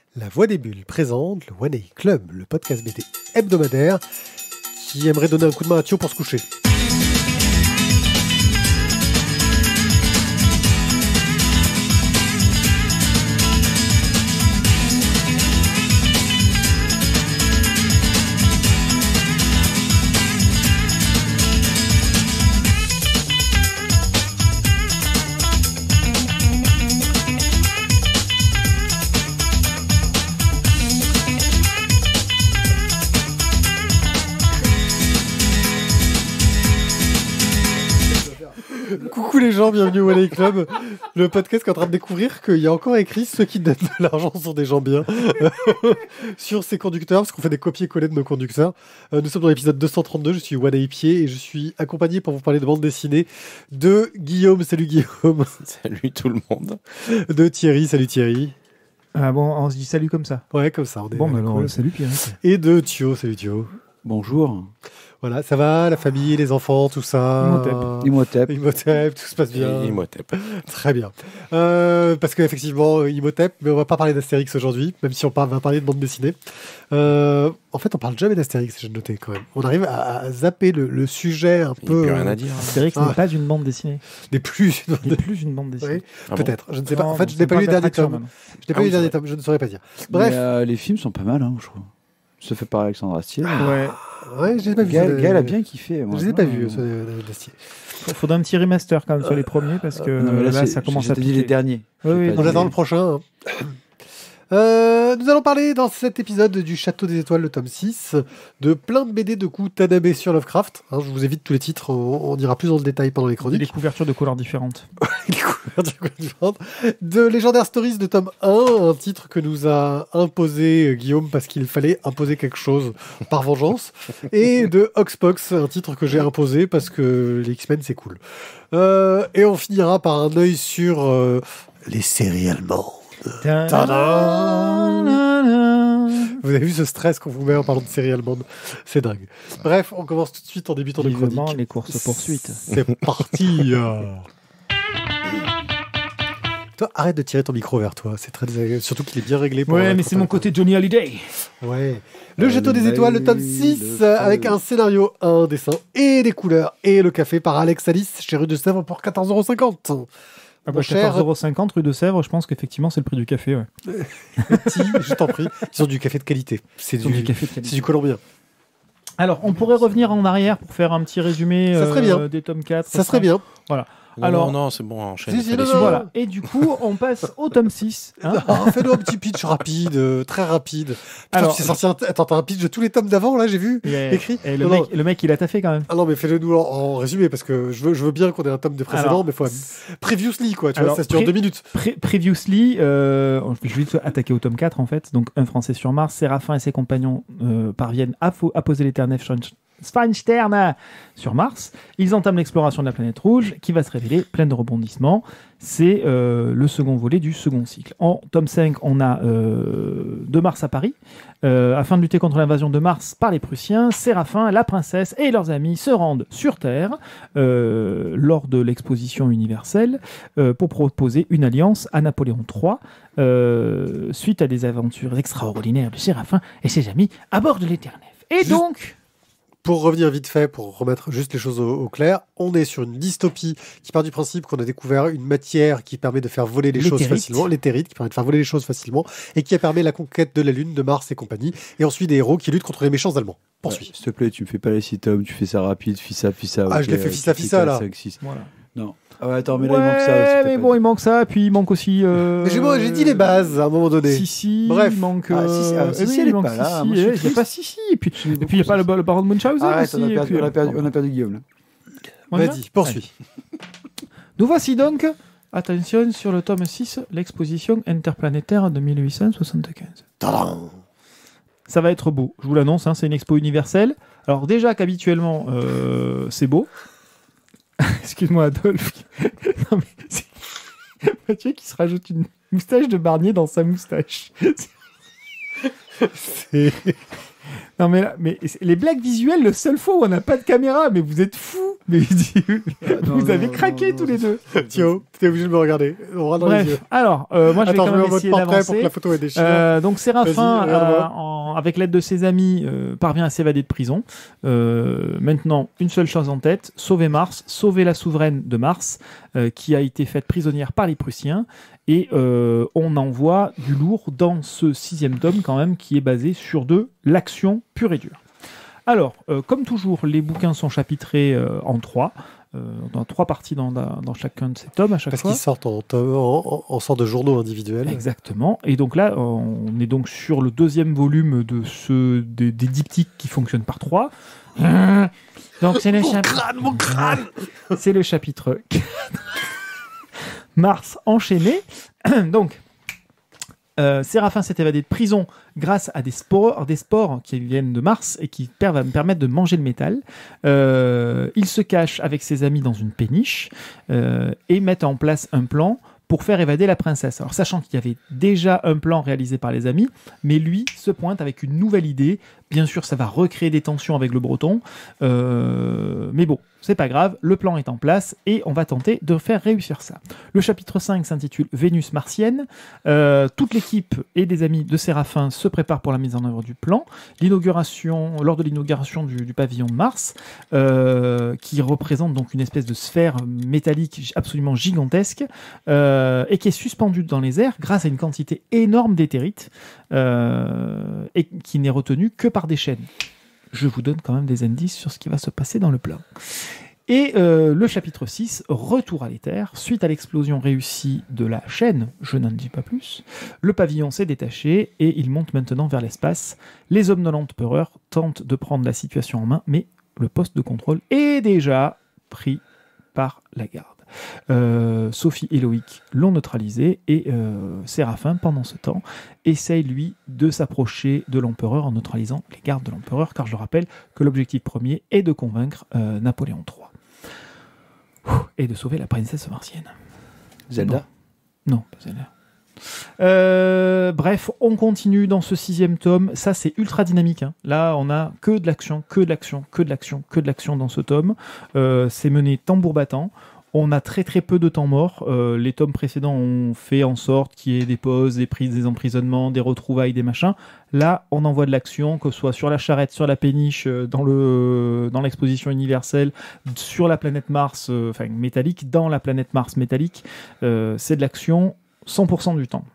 La Voix des Bulles présente le One A Club, le podcast BD hebdomadaire qui aimerait donner un coup de main à Thio pour se coucher. Coucou les gens, bienvenue au One A Club, le podcast qui est en train de découvrir qu'il y a encore écrit ceux qui donnent de l'argent sont des gens bien sur ces conducteurs, parce qu'on fait des copier-coller de nos conducteurs. Nous sommes dans l'épisode 232, je suis One A Pied et je suis accompagné pour vous parler de bande dessinée de Guillaume. Salut Guillaume. Salut tout le monde. De Thierry, salut Thierry. Ah bon, on se dit salut comme ça. Ouais, comme ça. On est Bon, alors, cool. salut Pierre. Et de Thio, salut Thio. Bonjour. Voilà, ça va, la famille, les enfants, tout ça. Imhotep. Imhotep, tout se passe bien. Imhotep. Très bien. Parce qu'effectivement, Imhotep, mais on va pas parler d'Astérix aujourd'hui, même si va parler de bande dessinée. En fait, on parle jamais d'Astérix, j'ai noté quand même. On arrive à zapper le sujet un peu. Il n'y a plus rien à dire. Astérix n'est pas une bande dessinée. N'est plus une bande dessinée. Oui, Ah peut-être. Je ne sais pas. Non, En fait, je c'est n'ai pas pas lu les derniers Bertrand, tomes. même. Je n'ai pas lu les derniers tomes, je ne saurais pas dire. Bref. Mais, les films sont pas mal, hein, je trouve. Ça fait par Alexandre Astier. Ouais. Ouais, je n'ai pas vu. Gaël a bien kiffé. Je ne ai pas vu, ceux d'Astier. Faudrait un petit remaster quand même sur les premiers parce que Non, mais là, là, ça commence à dit piquer. les derniers. Oui, oui, On attend le prochain. Nous allons parler dans cet épisode du Château des Étoiles, le tome 6, de plein de BD de coups Tanabe sur Lovecraft. Hein, je vous évite tous les titres, on ira plus dans le détail pendant les Des chroniques. couvertures de couleurs différentes. Les couvertures différentes. De Legendary Stories de tome 1, un titre que nous a imposé Guillaume parce qu'il fallait imposer quelque chose par vengeance. Et de Oxbox, un titre que j'ai imposé parce que les X-Men c'est cool. Et on finira par un œil sur les séries allemandes. Vous avez vu ce stress qu'on vous met en parlant de séries allemandes? C'est dingue. Bref, on commence tout de suite en débutant de Vivement chronique. les courses-poursuites. C'est parti. Toi, arrête de tirer ton micro vers toi. C'est très désagréable. Surtout qu'il est bien réglé. Pour Ouais, mais c'est mon côté Johnny Hallyday. Ouais. Le Château des Étoiles, le tome 6, avec un scénario, un dessin et des couleurs. Et le café par Alex Alice chez Rue de Sèvres pour 14,50 €. Ah bah, 14,50 € rue de Sèvres, je pense qu'effectivement c'est le prix du café. Ouais. Petit, je t'en prie. Ils ont du café de qualité. C'est Ils ont du café de qualité. C'est du colombien. Alors, on pourrait revenir en arrière pour faire un petit résumé Ça serait bien. des tomes 4. Ça serait bien. Voilà. Non, Alors- non, c'est bon, enchaîne. Si, si, Fais non, les non. suites. Voilà. Et du coup, on passe au tome 6. Hein. Fais-nous un petit pitch rapide, très rapide. Putain, Alors- tu t'es sorti Attends, t'as un pitch de tous les tomes d'avant, là, j'ai vu. Écrit. Et Non, le mec, il a taffé quand même. Ah non, mais fais-le-nous en résumé, parce que je veux bien qu'on ait un tome de précédent, Alors, mais faut previously, quoi. Tu alors, vois, ça se dure 2 minutes. Previously, je vais vite attaquer au tome 4 en fait. Donc, un Français sur Mars, Séraphin et ses compagnons parviennent à poser l'éternel Schweinstern sur Mars. Ils entament l'exploration de la planète rouge qui va se révéler pleine de rebondissements. C'est le second volet du second cycle. En tome 5, on a de Mars à Paris. Afin de lutter contre l'invasion de Mars par les Prussiens, Séraphin, la princesse et leurs amis se rendent sur Terre lors de l'exposition universelle pour proposer une alliance à Napoléon III suite à des aventures extraordinaires de Séraphin et ses amis à bord de l'Éternel. Et Juste- donc... Pour revenir vite fait, pour remettre juste les choses au clair, on est sur une dystopie qui part du principe qu'on a découvert une matière qui permet de faire voler les choses L'éthérite. facilement, l'éthérite, qui permet de faire voler les choses facilement, et qui permet la conquête de la Lune, de Mars et compagnie, et ensuite des héros qui luttent contre les méchants allemands. Poursuis. S'il te plaît, tu me fais pas les 6 tomes, tu fais ça rapide, fissa. Ah, je l'ai fait fissa, là. 5, 6. Voilà. Non. Ah ouais, attends, mais là, Ouais, il manque ça. s'il te mais plaît. bon, il manque ça, puis il manque aussi... Mais j'ai dit les bases à un moment donné. Si, Bref. il manque... Ah, si, eh oui, elle il est manque pas là. si, Moi, je suis il n'y a triste. pas si, et puis il n'y a pas le baron de Munchausen Arrête, aussi. on et puis- a perdu Guillaume, là. On y va. Vas-y, poursuis. Nous voici donc, attention, sur le tome 6, l'exposition interplanétaire de 1875. Tadam. Ça va être beau, je vous l'annonce, hein, c'est une expo universelle. Alors déjà qu'habituellement, c'est beau. Excuse-moi Adolphe. Non, mais c'est Mathieu qui se rajoute une moustache de Barnier dans sa moustache. Non mais là, mais les blagues visuelles, le seul fois où on n'a pas de caméra, mais vous êtes fous. Mais non, vous avez non, craqué non, tous les deux. Thio, t'es obligé de me regarder. Droit dans les yeux. Bref, alors, moi je vais Attends, quand je mets même en mode essayer portrait pour que d'avancer. la photo est déchirée. Donc Séraphin, Vas-y, regarde-moi. avec l'aide de ses amis, parvient à s'évader de prison. Maintenant, une seule chose en tête, sauver Mars, sauver la souveraine de Mars, qui a été faite prisonnière par les Prussiens. Et on envoie du lourd dans ce 6e tome quand même, qui est basé sur de l'action pure et dure. Alors, comme toujours, les bouquins sont chapitrés en 3. Dans 3 parties dans chacun de ces tomes à chaque Parce fois. qu'ils sortent en sorte de journaux individuels. Exactement. Et donc là, on est donc sur le 2e volume des diptyques qui fonctionnent par 3. Donc c'est le chapitre. Mon crâne. C'est le chapitre 4. Mars enchaîné. Donc, Séraphin s'est évadé de prison grâce à des spores qui viennent de Mars et qui me permettent de manger le métal. Il se cache avec ses amis dans une péniche et met en place un plan pour faire évader la princesse. Alors, sachant qu'il y avait déjà un plan réalisé par les amis, mais lui se pointe avec une nouvelle idée. Bien sûr, ça va recréer des tensions avec le Breton, mais bon, c'est pas grave, le plan est en place et on va tenter de faire réussir ça. Le chapitre 5 s'intitule Vénus martienne. Toute l'équipe et des amis de Séraphin se préparent pour la mise en œuvre du plan. Lors de l'inauguration du pavillon de Mars, qui représente donc une espèce de sphère métallique absolument gigantesque, et qui est suspendue dans les airs grâce à une quantité énorme d'éthérite, et qui n'est retenue que par des chaînes. Je vous donne quand même des indices sur ce qui va se passer dans le plan. Et le chapitre 6, retour à l'éther, suite à l'explosion réussie de la chaîne, je n'en dis pas plus, le pavillon s'est détaché et il monte maintenant vers l'espace. Les hommes de l'empereur tentent de prendre la situation en main, mais le poste de contrôle est déjà pris par la garde. Sophie et Loïc l'ont neutralisé et Séraphin, pendant ce temps, essaye lui de s'approcher de l'empereur en neutralisant les gardes de l'empereur, car je rappelle que l'objectif premier est de convaincre Napoléon III et de sauver la princesse martienne. Zelda. Non, pas Zelda. Bref, on continue dans ce 6e tome. Ça, c'est ultra dynamique, hein. Là, on a que de l'action, que de l'action, que de l'action, que de l'action dans ce tome. C'est mené tambour battant. On a très très peu de temps mort. Les tomes précédents ont fait en sorte qu'il y ait des pauses, des prises, des emprisonnements, des retrouvailles, des machins. Là, on envoie de l'action, que ce soit sur la charrette, sur la péniche, dans l'exposition universelle, sur la planète Mars, métallique, dans la planète Mars métallique. C'est de l'action 100% du temps.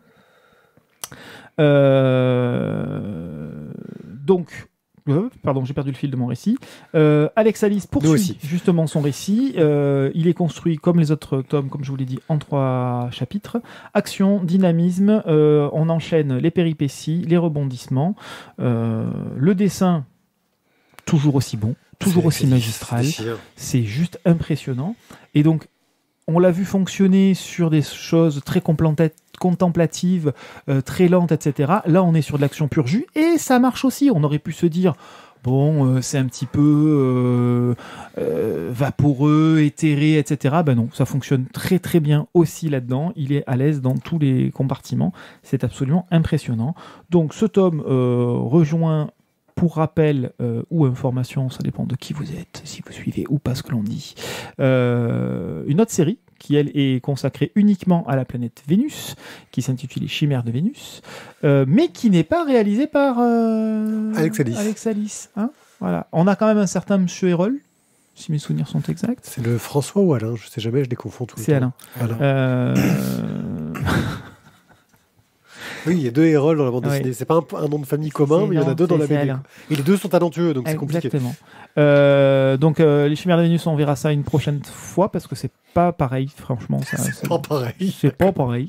Donc... pardon, j'ai perdu le fil de mon récit. Alex Alice poursuit justement son récit. Il est construit comme les autres tomes, comme je vous l'ai dit, en 3 chapitres. Action, dynamisme, on enchaîne les péripéties, les rebondissements. Le dessin, toujours aussi bon, toujours aussi magistral. C'est juste impressionnant. Et donc, on l'a vu fonctionner sur des choses très contemplatives, très lentes, etc. Là, on est sur de l'action pure jus, et ça marche aussi. On aurait pu se dire, bon, c'est un petit peu vaporeux, éthéré, etc. Ben non, ça fonctionne très très bien aussi là-dedans. Il est à l'aise dans tous les compartiments. C'est absolument impressionnant. Donc, ce tome rejoint... Pour rappel ou information, ça dépend de qui vous êtes, si vous suivez ou pas ce que l'on dit, une autre série qui, elle, est consacrée uniquement à la planète Vénus, qui s'intitule Les Chimères de Vénus, mais qui n'est pas réalisée par Alex Alice. Alex Alice, hein, voilà. On a quand même un certain Monsieur Hérol, si mes souvenirs sont exacts. C'est le François ou Alain, je sais jamais, je les confonds tout le temps. C'est Alain. Oui, il y a 2 Hérol dans la bande dessinée. C'est pas un nom de famille commun, mais il y en a 2 dans la BD. Et les 2 sont talentueux, donc c'est compliqué. Exactement. Donc, les Chimères de Vénus, on verra ça une prochaine fois, parce que c'est pas pareil, franchement. C'est pas pareil. C'est pas pareil.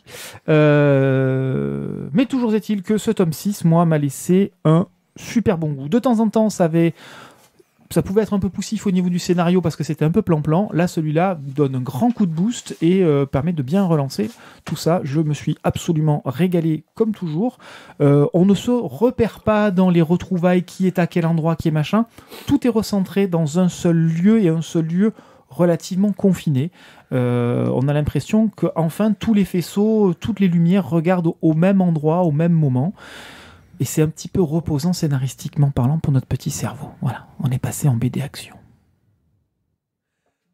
Mais toujours est-il que ce tome 6, moi, m'a laissé un super bon goût. De temps en temps, ça pouvait être un peu poussif au niveau du scénario parce que c'était un peu plan-plan. Là, celui-là donne un grand coup de boost et permet de bien relancer tout ça. Je me suis absolument régalé comme toujours. On ne se repère pas dans les retrouvailles, qui est à quel endroit, qui est machin. Tout est recentré dans un seul lieu, et un seul lieu relativement confiné. On a l'impression qu'enfin tous les faisceaux, toutes les lumières regardent au même endroit, au même moment. Et c'est un petit peu reposant scénaristiquement parlant pour notre petit cerveau. Voilà, on est passé en BD action.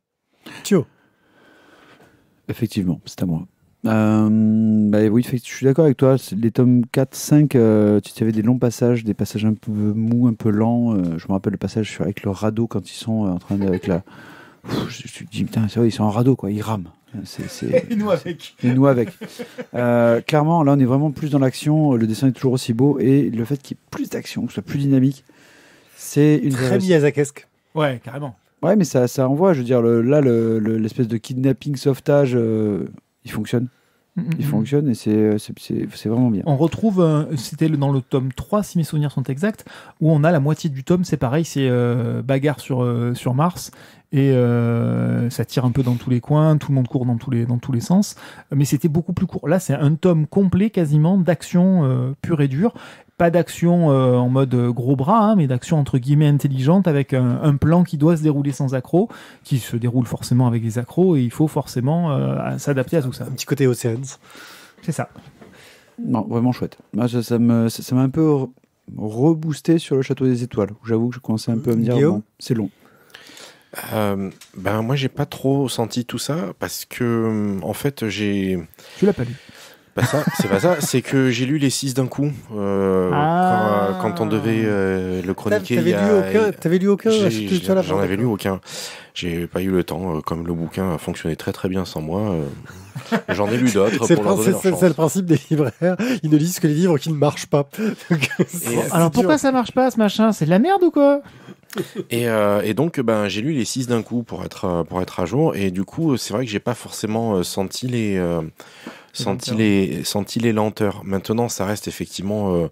Thio. Effectivement, c'est à moi. Oui, je suis d'accord avec toi. Les tomes 4, 5, tu avais des longs passages, des passages un peu mous, un peu lents. Je me rappelle le passage avec le radeau quand ils sont en train de. Avec la... je me suis dit, putain, c'est vrai, ils sont en radeau, quoi. Ils rament. Et nous avec. Et nous avec. Clairement, là, on est vraiment plus dans l'action. Le dessin est toujours aussi beau. Et le fait qu'il y ait plus d'action, que ce soit plus dynamique, c'est une Très Miyazakesque. Ouais, carrément. Ouais, mais ça envoie. Je veux dire, l'espèce de kidnapping sauvetage, il fonctionne. Il fonctionne et c'est vraiment bien. On retrouve, c'était dans le tome 3, si mes souvenirs sont exacts, où on a la moitié du tome, c'est pareil, c'est bagarre sur Mars, et ça tire un peu dans tous les coins, tout le monde court dans tous les sens, mais c'était beaucoup plus court. Là, c'est un tome complet quasiment d'action pure et dure. Pas d'action en mode gros bras, hein, mais d'action entre guillemets intelligente avec un plan qui doit se dérouler sans accroc, qui se déroule forcément avec des accros, et il faut forcément s'adapter à tout ça. Un petit côté Oceans. C'est ça. Non, vraiment chouette. Moi, ça m'a un peu reboosté sur le Château des Étoiles. J'avoue que je commençais un peu à me dire, bon, c'est long. Moi, j'ai pas trop senti tout ça parce que, en fait, Tu l'as pas lu. C'est pas ça, c'est que j'ai lu les 6 d'un coup quand on devait le chroniquer. T'avais lu aucun J'en avais lu aucun. J'ai pas eu le temps, comme le bouquin a fonctionné très très bien sans moi. J'en ai lu d'autres pour leur donner leur chance. C'est le principe des libraires, ils ne lisent que les livres qui ne marchent pas. Alors pourquoi ça marche pas ce machin? C'est de la merde ou quoi? Et donc j'ai lu les 6 d'un coup pour être à jour, et du coup c'est vrai que j'ai pas forcément senti les lenteurs. Maintenant, ça reste effectivement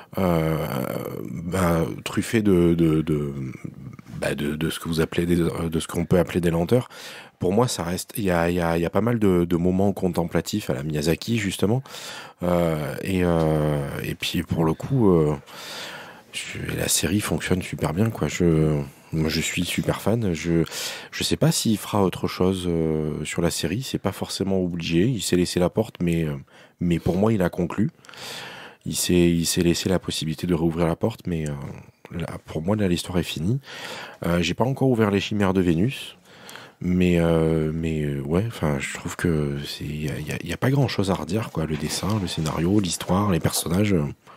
truffé de ce que vous appelez de ce qu'on peut appeler des lenteurs. Pour moi, ça reste. Il y a pas mal de moments contemplatifs à la Miyazaki justement, et puis pour le coup, la série fonctionne super bien, quoi. Moi, je suis super fan. Je sais pas s'il fera autre chose sur la série. C'est pas forcément obligé. Il s'est laissé la porte, mais pour moi, il a conclu. Il s'est laissé la possibilité de réouvrir la porte, mais pour moi, là, l'histoire est finie. J'ai pas encore ouvert les Chimères de Vénus, mais ouais. Enfin, je trouve que il y a pas grand chose à redire, quoi. Le dessin, le scénario, l'histoire, les personnages.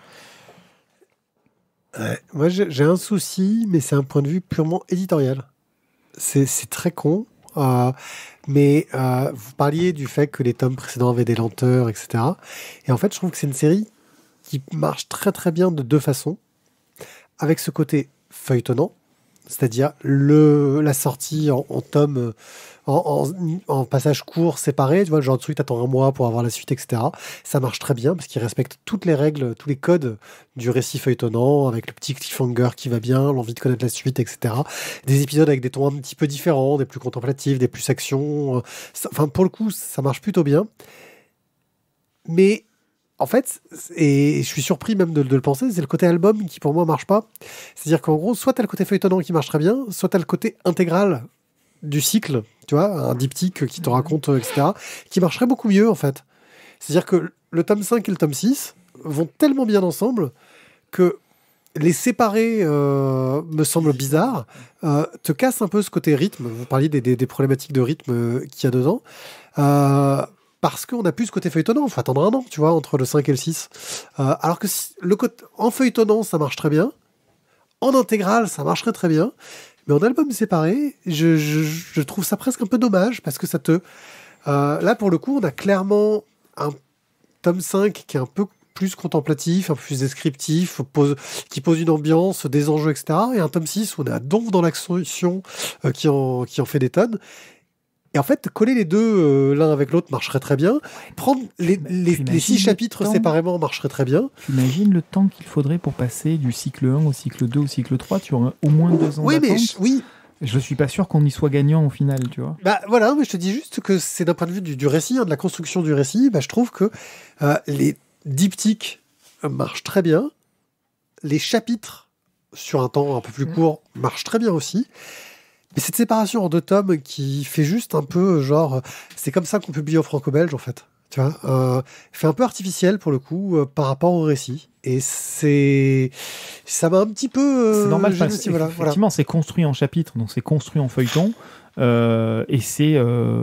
Moi, j'ai un souci, mais c'est un point de vue purement éditorial. C'est très con, mais vous parliez du fait que les tomes précédents avaient des lenteurs, etc. Et en fait, je trouve que c'est une série qui marche très très bien de deux façons. Avec ce côté feuilletonnant, c'est-à-dire la sortie en tome, en passage court séparé, tu vois, le genre de truc, t'attends un mois pour avoir la suite, etc. Ça marche très bien parce qu'il respecte toutes les règles, tous les codes du récit feuilletonnant, avec le petit cliffhanger qui va bien, l'envie de connaître la suite, etc. Des épisodes avec des tons un petit peu différents, des plus contemplatifs, des plus action. Enfin, pour le coup, ça marche plutôt bien. Mais en fait, et je suis surpris même de le penser, c'est le côté album qui pour moi marche pas. C'est-à-dire qu'en gros, soit t'as le côté feuilletonnant qui marche très bien, soit t'as le côté intégral du cycle, tu vois, un diptyque qui te raconte, etc., qui marcherait beaucoup mieux, en fait. C'est-à-dire que le tome 5 et le tome 6 vont tellement bien ensemble que les séparer me semble bizarre, te casse un peu ce côté rythme. Vous parliez des problématiques de rythme qu'il y a dedans. Parce qu'on n'a plus ce côté feuilletonnant. Il faut attendre un an, tu vois, entre le 5 et le 6. Alors que en feuilletonnant, ça marche très bien. En intégral, ça marcherait très bien. Mais en album séparé, je trouve ça presque un peu dommage parce que ça te... là, pour le coup, on a clairement un tome 5 qui est un peu plus contemplatif, un peu plus descriptif, qui pose une ambiance, des enjeux, etc. Et un tome 6 où on est à donf dans l'action qui en fait des tonnes. Et en fait, coller les deux l'un avec l'autre marcherait très bien. Prendre les 6 chapitres séparément marcherait très bien. Tu imagines le temps qu'il faudrait pour passer du cycle 1 au cycle 2 au cycle 3? Tu auras au moins 2 ans d'attente. Oui. Je suis pas sûr qu'on y soit gagnant au final, tu vois. Bah voilà, mais je te dis juste que c'est d'un point de vue du récit, de la construction du récit, je trouve que les diptyques marchent très bien. Les chapitres, sur un temps un peu plus court, marchent très bien aussi. Mais cette séparation en 2 tomes qui fait juste un peu genre... C'est comme ça qu'on publie au franco-belge, en fait. Tu vois, fait un peu artificiel, pour le coup, par rapport au récit. Et ça m'a un petit peu... c'est normal, effectivement, c'est construit en chapitres, donc c'est construit en feuilleton. Et c'est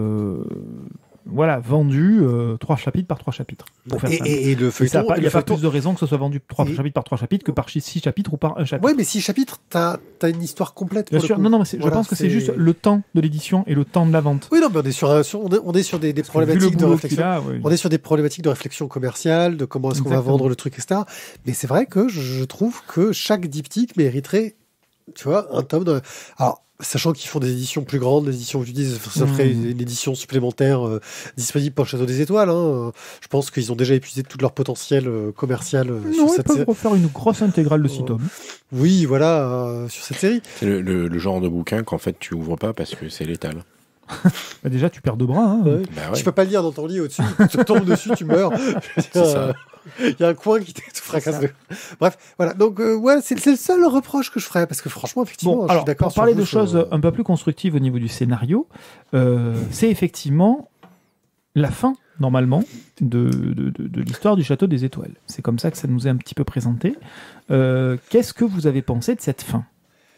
vendu 3 chapitres par 3 chapitres. Pour faire simple. Et le feuilleton. Il n'y a pas plus de raison que ce soit vendu 3 chapitres par 3 chapitres que par 6 chapitres ou par 1 chapitre. Ouais, mais 6 chapitres, t'as une histoire complète. Bien pour sûr, le coup. non, mais je pense que c'est juste le temps de l'édition et le temps de la vente. Oui, non, mais on est sur des problématiques de réflexion. On est sur des problématiques de réflexion commerciale, de comment est-ce qu'on va vendre le truc, etc. Mais c'est vrai que je trouve que chaque diptyque mériterait, tu vois, un tome de... Alors, sachant qu'ils font des éditions plus grandes, des éditions, tu dis, ça ferait une édition supplémentaire disponible pour le Château des Étoiles. Hein. Je pense qu'ils ont déjà épuisé tout leur potentiel commercial sur cette série. Ils peuvent refaire une grosse intégrale de 6 tomes. Oui, voilà, sur cette série. C'est le genre de bouquin qu'en fait tu ouvres pas parce que c'est létal. Bah déjà, tu perds 2 bras. Hein. Ouais. Tu peux pas le lire dans ton lit au-dessus. Tu tombes dessus, tu meurs. C'est ça. Il y a un coin qui te fracasse. Bref, voilà. Donc, c'est le seul reproche que je ferais. Parce que franchement, effectivement, je suis d'accord. Pour parler de choses un peu plus constructives au niveau du scénario, c'est effectivement la fin, normalement, de l'histoire du Château des Étoiles. C'est comme ça que ça nous est un petit peu présenté. Qu'est-ce que vous avez pensé de cette fin ?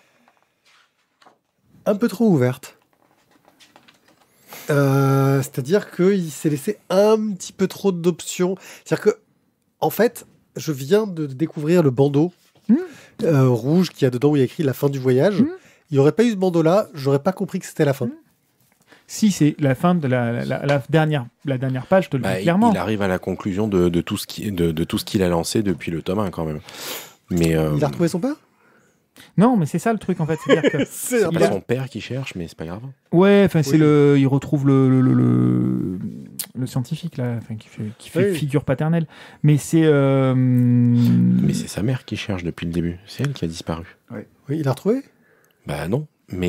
Un peu trop ouverte. C'est-à-dire qu'il s'est laissé un petit peu trop d'options. C'est-à-dire que, en fait, je viens de découvrir le bandeau rouge qu'il y a dedans où il y a écrit la fin du voyage. Il n'y aurait pas eu ce bandeau-là, j'aurais pas compris que c'était la fin. Si c'est la fin de la dernière page, je te le dis clairement. Il arrive à la conclusion de tout ce qu'il a lancé depuis le tome 1 quand même. Mais, il a retrouvé son père ? Non, mais c'est ça le truc en fait. C'est-à-dire que c'est pas son père qui cherche, mais c'est pas grave. Ouais, enfin il retrouve le scientifique là, qui fait figure paternelle. Mais c'est sa mère qui cherche depuis le début. C'est elle qui a disparu. Oui, il l'a retrouvé ? Bah non,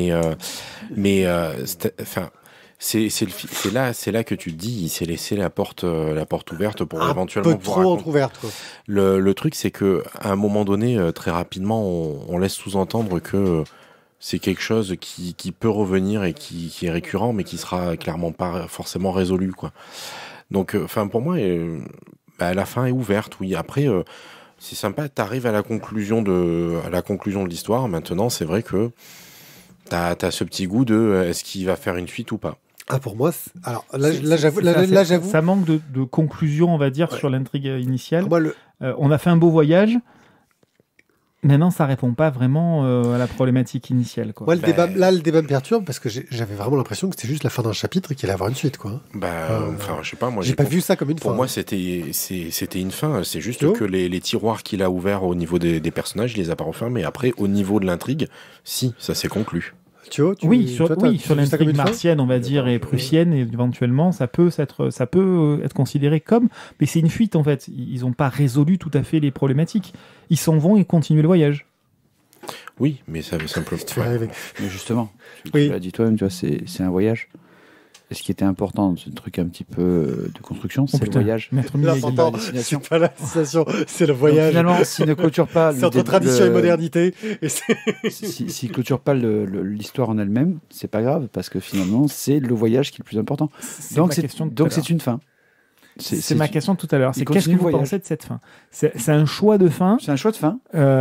c'est là que tu te dis, il s'est laissé la porte ouverte pour éventuellement un peu trop entrouverte, quoi. Le truc, c'est que à un moment donné, très rapidement, on laisse sous-entendre que c'est quelque chose qui peut revenir et qui est récurrent, mais qui sera clairement pas forcément résolu, quoi. Donc, pour moi, la fin est ouverte. Oui, après, c'est sympa. T'arrives à la conclusion de l'histoire. Maintenant, c'est vrai que t'as ce petit goût de est-ce qu'il va faire une suite ou pas. Ah, pour moi, alors là, j'avoue. Ça manque de conclusion, on va dire, sur l'intrigue initiale. On a fait un beau voyage. Maintenant, ça répond pas vraiment à la problématique initiale, quoi. Moi, le débat me perturbe parce que j'avais vraiment l'impression que c'était juste la fin d'un chapitre et qu'il allait avoir une suite, quoi. Je sais pas, moi. J'ai pas vu ça comme une fin. Pour moi, c'était une fin. C'est juste que les tiroirs qu'il a ouverts au niveau des personnages, il les a pas refermés. Après, au niveau de l'intrigue, si, ça s'est conclu. Sur l'intrigue martienne, on va dire, et prussienne, éventuellement, ça peut être considéré comme, mais c'est une fuite en fait. Ils n'ont pas résolu tout à fait les problématiques. Ils s'en vont et continuent le voyage. Oui, mais ça veut simplement. Mais justement, tu l'as dit toi-même, tu vois, c'est un voyage. Et ce qui était important, c'est un truc un petit peu de construction, c'est le voyage. C'est pas la destination, c'est le voyage. Donc, finalement, s'il ne clôture pas... c'est entre tradition et modernité. S'il ne clôture pas l'histoire en elle-même, c'est pas grave, parce que finalement, c'est le voyage qui est le plus important. Donc c'est une fin. C'est ma question tout à l'heure. C'est qu'est-ce que vous pensez de cette fin ? C'est un choix de fin. C'est un choix de fin.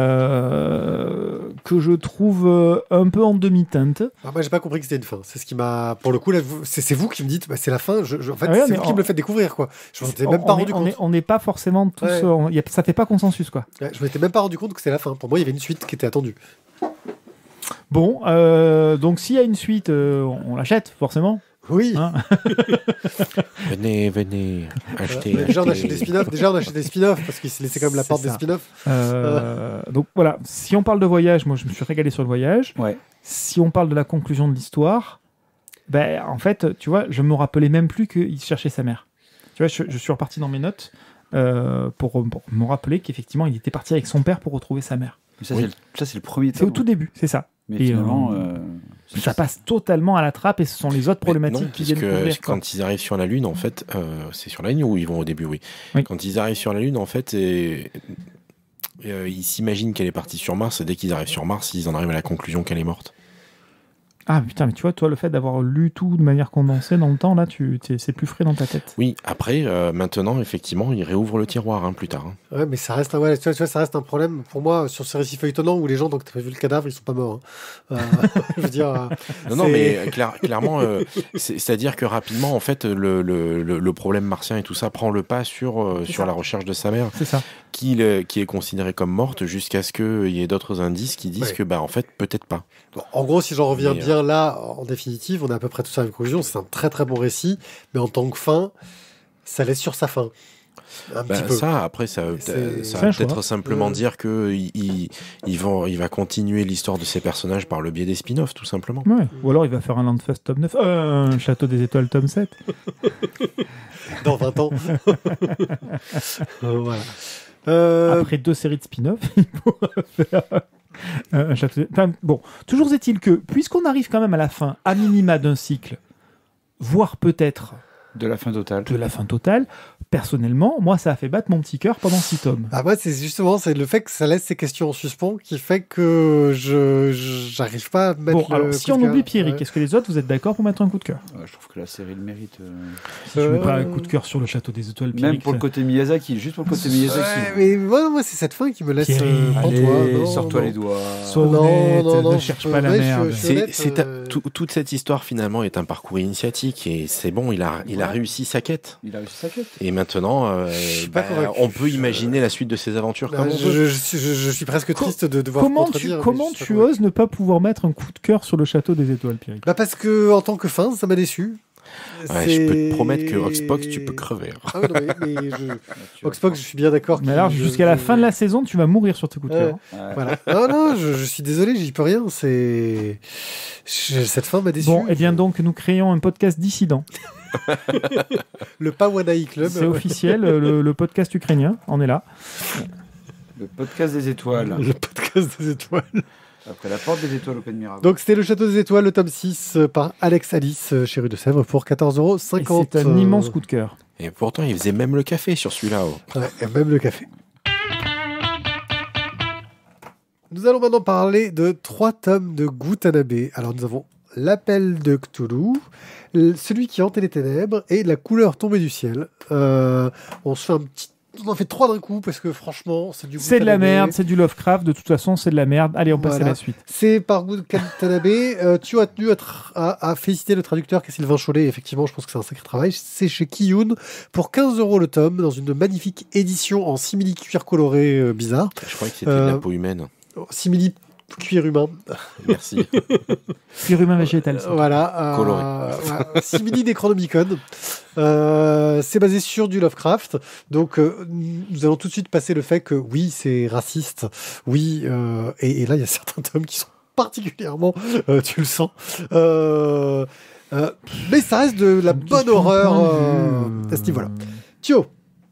Que je trouve un peu en demi-teinte. Moi, j'ai pas compris que c'était une fin. C'est ce qui m'a. Pour le coup, là, c'est vous qui me dites, c'est la fin. En fait, c'est vous qui me le faites découvrir, quoi. Je m'en étais même pas rendu compte. On n'est pas forcément tous. Ça fait pas consensus, quoi. Je m'étais même pas rendu compte que c'était la fin. Pour moi, il y avait une suite qui était attendue. Bon, donc s'il y a une suite, on l'achète, forcément. Oui. Hein venez, achetez. Déjà, on achète des spin-offs parce qu'il s'est laissé quand même la porte des spin-offs. Donc voilà, si on parle de voyage, moi je me suis régalé sur le voyage. Ouais. Si on parle de la conclusion de l'histoire, en fait, tu vois, je me rappelais même plus qu'il cherchait sa mère. Tu vois, je suis reparti dans mes notes pour me rappeler qu'effectivement, il était parti avec son père pour retrouver sa mère. Ça, c'est le premier C'est au tout début, c'est ça. Mais finalement, ça passe totalement à la trappe et ce sont les autres problématiques qui viennent couvrir. Quand ils arrivent sur la Lune, en fait, c'est sur la Lune où ils vont au début, oui. Quand ils arrivent sur la Lune, en fait, ils s'imaginent qu'elle est partie sur Mars et dès qu'ils arrivent sur Mars, ils en arrivent à la conclusion qu'elle est morte. Ah putain, mais tu vois, toi, le fait d'avoir lu tout de manière condensée dans le temps, là, c'est plus frais dans ta tête. Oui, après, maintenant, effectivement, il réouvre le tiroir plus tard. Ouais, mais ça reste, tu vois, ça reste un problème pour moi sur ces récits feuilletonnants où les gens, donc, t'as pas vu le cadavre, ils sont pas morts. Je veux dire. Non, mais clairement, c'est-à-dire que rapidement, en fait, le problème martien et tout ça prend le pas sur la recherche de sa mère, C'est ça. qui est considérée comme morte jusqu'à ce qu'il y ait d'autres indices qui disent que, en fait, peut-être pas. Bon, en gros, si j'en reviens Mais, bien là, en définitive, on a à peu près tout ça à la conclusion. C'est un très très bon récit, mais en tant que fin, ça laisse sur sa fin. Un petit peu. Ça, après, ça va peut-être simplement dire que il va continuer l'histoire de ces personnages par le biais des spin-offs, tout simplement. Ouais. Ou alors il va faire un Landfest tome 9, un Château des Étoiles tome 7. Dans 20 ans. Voilà. Après 2 séries de spin-off, il pourra faire un château. Enfin, bon, toujours est-il que, puisqu'on arrive quand même à la fin, à minima d'un cycle, voire peut-être De la fin totale. de la fin totale, personnellement, moi, ça a fait battre mon petit cœur pendant 6 tomes. Ah, moi, c'est le fait que ça laisse ces questions en suspens qui fait que j'arrive pas à mettre. Bon, alors, si on oublie Pierrick, est-ce que les autres, vous êtes d'accord pour mettre un coup de cœur? Je trouve que la série le mérite. Si tu mets pas un coup de cœur sur le Château des Étoiles, Pierrick, Même pour le côté Miyazaki, juste pour le côté Miyazaki. Ouais, mais moi, c'est cette fin qui me laisse. Pierrick, Prends-toi, Sors-toi les doigts. sois Non, honnête, non, ne je cherche suis pas la honnête, merde. je suis honnête, Toute cette histoire, finalement, est un parcours initiatique et c'est bon, il a réussi sa quête. Il a réussi sa quête. Et maintenant, pas convaincu. on peut imaginer la suite de ses aventures comme on je, veut. je suis presque triste de devoir Comment contredire, mais comment je suis tu pas convaincu. oses ne pas pouvoir mettre un coup de cœur sur le Château des Étoiles, Pierrick? Bah parce que en tant que fin, ça m'a déçu. Ouais, je peux te promettre que Oxbox, tu peux crever. Ah ouais, non, mais Oxbox, je suis bien d'accord. Mais alors, jusqu'à la fin de la saison, tu vas mourir sur tes coups de cœur. Voilà. Non, je suis désolé, j'y peux rien. Cette fin m'a déçu. Bon, et bien donc, nous créons un podcast dissident. Le Pawanai Club. C'est officiel, le podcast ukrainien, on est là. Le podcast des étoiles. Le podcast des étoiles. Après la porte des étoiles Open Miracle. Donc c'était le Château des Étoiles, le tome 6 par Alex Alice chez Rue de Sèvres pour 14,50 €. Et c'est un immense coup de cœur. Et pourtant, il faisait même le café sur celui-là. Ouais, et même le café. Nous allons maintenant parler de 3 tomes de Gutanabe. Alors nous avons L'appel de Cthulhu, Celui qui hantait les ténèbres et La couleur tombée du ciel. On en fait 3 d'un coup parce que franchement, c'est du C'est de la Gutanabe. merde, c'est du Lovecraft, de toute façon, c'est de la merde. Allez, on passe Voilà. à la suite. C'est par Gutanabe. Tu as tenu à féliciter le traducteur qui est Sylvain Chollet. Effectivement, je pense que c'est un sacré travail. C'est chez Kiyun pour 15 € le tome dans une magnifique édition en simili-cuir coloré bizarre. Je croyais que c'était de la peau humaine. Simili-cuir humain. Merci. Cuir humain végétal. ça. Voilà. Coloré. Simili Necronomicon. C'est basé sur du Lovecraft. Donc, nous allons tout de suite passer le fait que oui, c'est raciste. Oui, et là, il y a certains tomes qui sont particulièrement, tu le sens. Mais ça reste de la bonne horreur à ce niveau-là. Thio.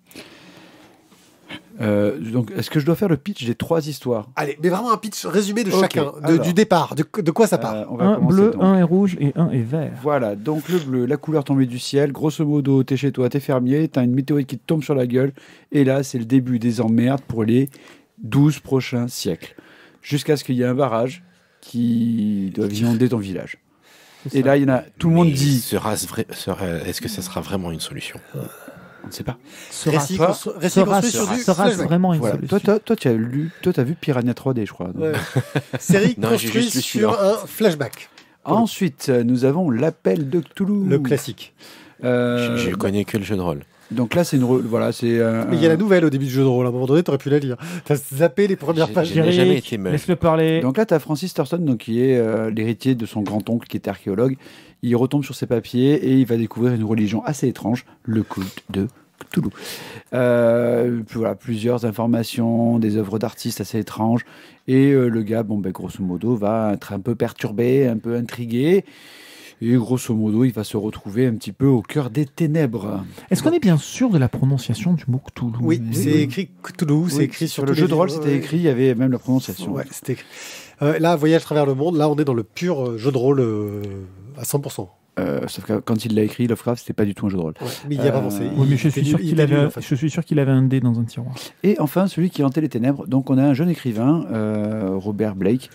Donc, est-ce que je dois faire le pitch des 3 histoires? Allez, mais vraiment un pitch résumé de Ok, chacun, alors. du départ, de quoi ça parle. On va Un commencer, bleu, donc. un est rouge et un est vert. Voilà, donc le bleu, la couleur tombée du ciel. Grosso modo, t'es chez toi, t'es fermier, t'as une météorite qui te tombe sur la gueule. Et là, c'est le début des emmerdes pour les 12 prochains siècles. Jusqu'à ce qu'il y ait un barrage qui doit inonder ton village. C'est Et ça. là, il y en a, tout le monde Mais dit. est-ce que ça sera vraiment une solution? On ne sait pas. Récit construit sur du sera flashback. vraiment une Voilà. solution. Toi, tu as vu Piranha 3D, je crois. Donc. Ouais. Série Non, j'ai construite juste lu sur celui-là. un flashback. Ensuite, nous avons l'appel de Cthulhu. Le classique. Je connais que le jeu de rôle. Donc là, c'est une. Voilà, c'est. Mais il y a la nouvelle au début du jeu de rôle. À un moment donné, t'aurais pu la lire. T'as zappé les premières J'ai- pages. j'ai- n'ai jamais Pierrick, été meuf. laisse-le parler. Donc là, tu as Francis Thurston, donc, qui est l'héritier de son grand-oncle qui était archéologue. Il retombe sur ses papiers et il va découvrir une religion assez étrange, le culte de Cthulhu. Puis voilà, plusieurs informations, des œuvres d'artistes assez étranges. Et le gars, grosso modo, va être un peu perturbé, un peu intrigué. Et grosso modo, il va se retrouver un petit peu au cœur des ténèbres. Est-ce qu'on est bien sûr de la prononciation du mot Cthulhu? Oui, c'est écrit Cthulhu, c'est Oui, écrit sur tous le les jeu de rôle, livres, c'était ouais. écrit, il y avait même la prononciation. Ouais, c'était écrit. Là, Voyage à travers le monde, là, on est dans le pur jeu de rôle à 100%. Sauf que quand il l'a écrit, Lovecraft, c'était pas du tout un jeu de rôle. Ouais, mais il y a pas pensé. Oui, mais je suis sûr qu'il avait, nul, en fait. je suis sûr qu'il avait un dé dans un tiroir. Et enfin, celui qui hantait les ténèbres. Donc, on a un jeune écrivain, Robert Blake,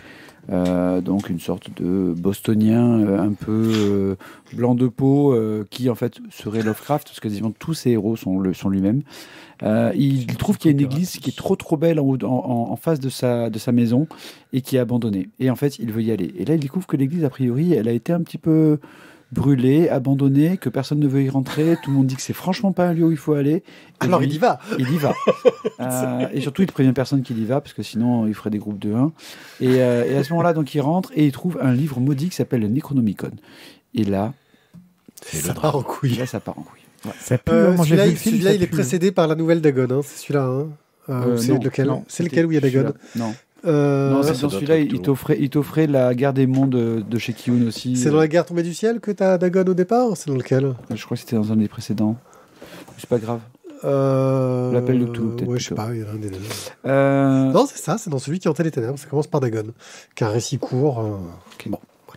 Donc une sorte de bostonien un peu blanc de peau qui en fait serait Lovecraft, parce que quasiment tous ses héros sont lui-même. Il trouve qu'il y a une église qui est trop belle en face de sa maison et qui est abandonnée. Et en fait, il veut y aller. Et là, il découvre que l'église, a priori, elle a été un petit peu brûlée, abandonnée, que personne ne veut y rentrer. Tout le monde dit que c'est franchement pas un lieu où il faut aller. Et Alors lui, il y va. il y va. Et surtout, il prévient personne qu'il y va, parce que sinon, il ferait des groupes de 1. Et à ce moment-là, donc, il rentre et il trouve un livre maudit qui s'appelle le Necronomicon. Et là, Ça part en couille. là, ça part en couille. Ça pue, hein, moi, j'ai vu le film, Celui-là, ça il est pue. précédé par la nouvelle Dagon. Hein. C'est celui-là. Hein. C'est Non, lequel non, C'est lequel où il y a Dagon celui-là. Non. Euh, Non, c'est ça dans doit celui-là, être il t'offrait la guerre des mondes de chez Kiyun aussi. C'est dans la guerre tombée du ciel que t'as Dagon au départ. C'est dans lequel Je crois que c'était dans un des précédents. C'est pas grave. L'appel L'appel de Cthulhu, peut-être Ouais, je sais plutôt. pas. Il y en a un des deux. Euh, Non, c'est ça. C'est dans celui qui hantait les ténèbres. Ça commence par Dagon, qui a un récit court. Bon. Voilà.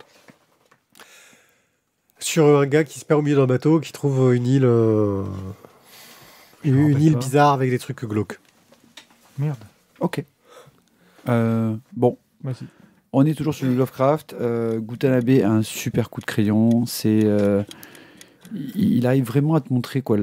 Sur un gars qui se perd au milieu d'un bateau, qui trouve une île, Je me une rappelle île pas. bizarre avec des trucs glauques. Merde. Ok. Bon, Vas-y. on est toujours sur le Lovecraft. Gutanabe a un super coup de crayon. Il arrive vraiment à te montrer quoi.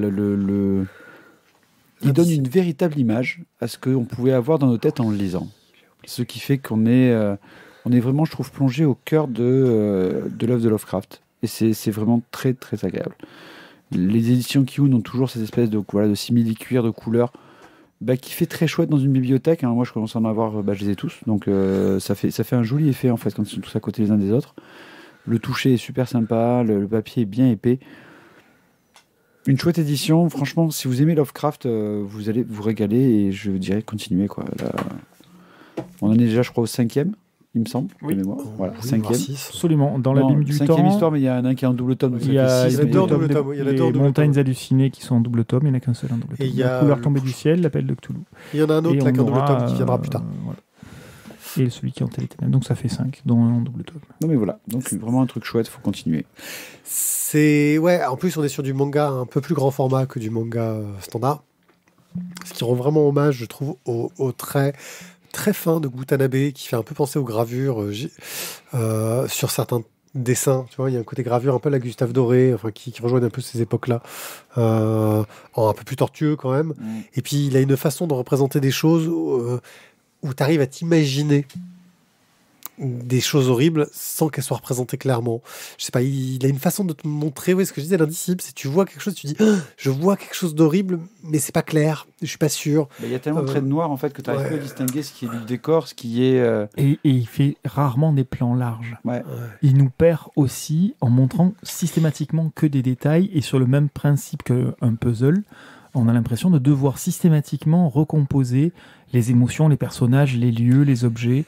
Il donne une véritable image à ce qu'on pouvait avoir dans nos têtes en le lisant. Ce qui fait qu'on est vraiment, je trouve, plongé au cœur de l'œuvre de Lovecraft. Et c'est vraiment très, très agréable. Les éditions Kiyun ont toujours cette espèce de simili-cuir de couleurs qui fait très chouette dans une bibliothèque. Hein. Moi, je commence à en avoir, je les ai tous. Donc, ça fait un joli effet, en fait, quand ils sont tous à côté les uns des autres. Le toucher est super sympa, le papier est bien épais. Une chouette édition. Franchement, si vous aimez Lovecraft, vous allez vous régaler et je dirais continuer, quoi. Là, on en est déjà, je crois, au 5e, il me semble. Oui. de mémoire. Voilà, Oui, voire 5e. six. Absolument. Dans Non, l'abîme du 5e temps, histoire, mais il y a un qui est en double tome. donc il ça y a fait six, il y en a mais- deux en double tome, il y en a deux en les double montagnes tome. hallucinées qui sont en double tome. Il n'y en a qu'un seul en double tome. Et il y La a couleur le tombée prochain- du ciel, l'appel de Cthulhu. Il y en a un autre Et là qui est en on double aura, tome qui viendra plus tard. voilà. Et celui qui hantait les ténèbres. Donc ça fait 5, dont un en double tome. Non, mais voilà. Donc, vraiment un truc chouette, faut continuer. Ouais, en plus on est sur du manga un peu plus grand format que du manga standard. Ce qui rend vraiment hommage, je trouve, au trait très fin de Gutanabe qui fait un peu penser aux gravures sur certains dessins. Tu vois, il y a un côté gravure un peu la Gustave Doré, enfin qui rejoignent un peu ces époques-là, en un peu plus tortueux quand même. Et puis il a une façon de représenter des choses où tu arrives à t'imaginer des choses horribles sans qu'elles soient représentées clairement. Je sais pas, il a une façon de te montrer, ce que je disais, l'indicible, c'est tu vois quelque chose, tu dis, ah, je vois quelque chose d'horrible, mais c'est pas clair, je suis pas sûr. Il y a tellement de traits de noir en fait que tu n'arrives ouais. plus à distinguer ce qui est du décor, ce qui est. Et il fait rarement des plans larges. Ouais. Il nous perd aussi en montrant systématiquement que des détails et sur le même principe qu'un puzzle. On a l'impression de devoir systématiquement recomposer les émotions, les personnages, les lieux, les objets.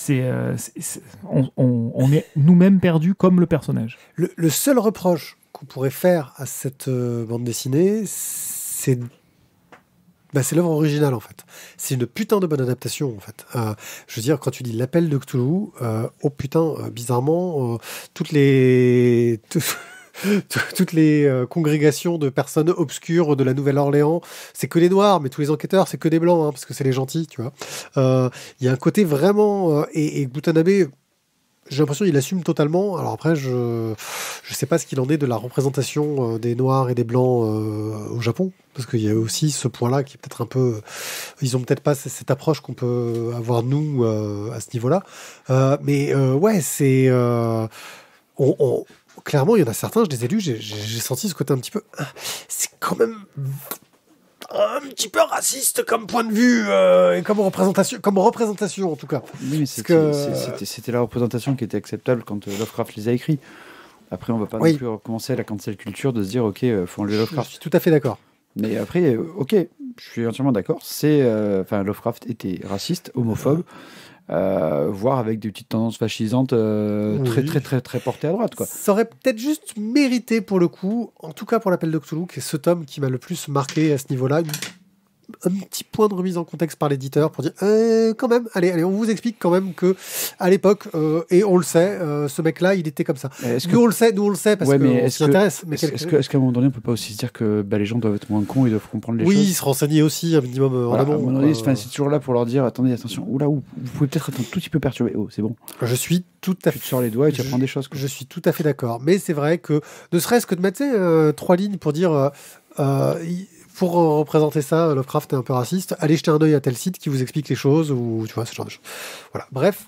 On est nous-mêmes perdus comme le personnage. Le seul reproche qu'on pourrait faire à cette bande dessinée, c'est l'œuvre originale en fait. C'est une putain de bonne adaptation en fait. Je veux dire, quand tu dis l'appel de Cthulhu, oh putain, bizarrement, toutes les congrégations de personnes obscures de la Nouvelle-Orléans, c'est que les noirs, mais tous les enquêteurs, c'est que des blancs, hein, parce que c'est les gentils, tu vois. Il y a un côté vraiment... et Gutanabe, j'ai l'impression qu'il assume totalement. Alors après, je sais pas ce qu'il en est de la représentation des noirs et des blancs au Japon, parce qu'il y a aussi ce point-là qui est peut-être un peu... Ils ont peut-être pas cette approche qu'on peut avoir, nous, à ce niveau-là. Ouais, c'est... Clairement, il y en a certains, je les ai lus, j'ai senti ce côté un petit peu... c'est quand même un petit peu raciste comme point de vue et comme représentation en tout cas. Oui, mais c'était la représentation qui était acceptable quand Lovecraft les a écrits. Après, on va pas non plus recommencer à la cancel culture de se dire, ok, faut enlever Lovecraft. Je suis tout à fait d'accord. Mais après, ok, je suis entièrement d'accord. Lovecraft était raciste, homophobe, voire avec des petites tendances fascisantes très portées à droite, quoi. Ça aurait peut-être juste mérité pour le coup, en tout cas pour l'appel de Cthulhu, qui est ce tome qui m'a le plus marqué à ce niveau-là, un petit point de remise en contexte par l'éditeur pour dire quand même, allez, on vous explique quand même que à l'époque, et on le sait, ce mec-là, il était comme ça. Nous, on le sait parce qu'on s'y intéresse. Mais est-ce qu'à un moment donné, on peut pas aussi se dire que les gens doivent être moins cons, ils doivent comprendre les choses? Oui, se renseigner aussi un minimum en voilà, amont. À un moment donné, c'est toujours là pour leur dire attendez, attention, oula, vous pouvez peut-être être un tout petit peu perturbé. Oh, c'est bon. Je suis tout à fait. Tu te sors les doigts et tu apprends des choses. Je suis tout à fait d'accord. Mais c'est vrai que, ne serait-ce que de mettre 3 lignes pour dire. Pour représenter ça, Lovecraft est un peu raciste. Allez jeter un œil à tel site qui vous explique les choses, ou tu vois, ce genre de choses. Voilà. Bref.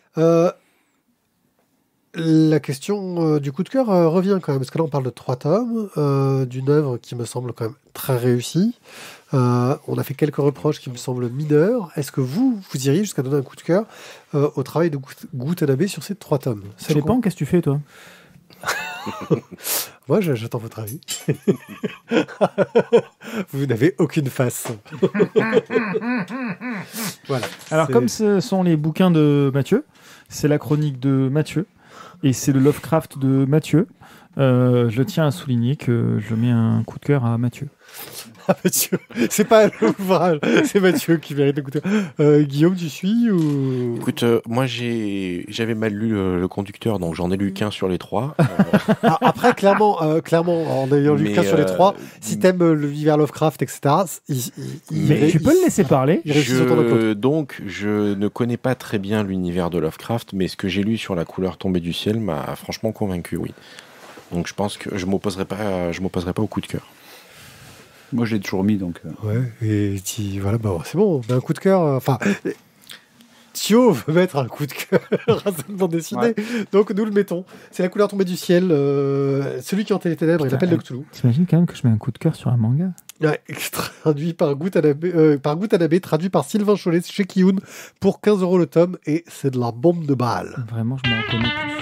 La question du coup de cœur revient quand même, parce que là on parle de 3 tomes, d'une œuvre qui me semble quand même très réussie. On a fait quelques reproches qui me semblent mineurs. Est-ce que vous iriez jusqu'à donner un coup de cœur au travail de Gutanabe sur ces 3 tomes? Ça dépend, qu'est-ce que tu fais toi? Moi, j'attends votre avis. Vous n'avez aucune face. Voilà. Alors, comme ce sont les bouquins de Mathieu, c'est la chronique de Mathieu, et c'est le Lovecraft de Mathieu, je tiens à souligner que je mets un coup de cœur à Mathieu. Ah, Mathieu, c'est pas l'ouvrage, c'est Mathieu qui mérite d'écouter. Guillaume, tu suis ou... Écoute, moi j'avais mal lu le conducteur, donc j'en ai lu qu'un sur les 3. Après, clairement, en ayant lu qu'un sur les 3, si t'aimes l'univers Lovecraft, etc., mais tu peux le laisser parler. Donc, je ne connais pas très bien l'univers de Lovecraft, mais ce que j'ai lu sur La couleur tombée du ciel m'a franchement convaincu, oui. Donc je pense que je m'opposerai pas au coup de cœur. Moi, je l'ai toujours mis, donc... Ouais, et voilà, bah, c'est bon, un coup de cœur... Enfin, Thio veut mettre un coup de cœur à cette bande dessinée, donc nous le mettons. C'est La couleur tombée du ciel, celui qui hantait les ténèbres, il appelle de Cthulhu. T'imagines quand même que je mets un coup de cœur sur un manga? Ouais, traduit par Gutanabe, traduit par Sylvain Chollet chez Kiyun pour 15 € le tome, et c'est de la bombe de balle. Vraiment, je m'en reconnais plus.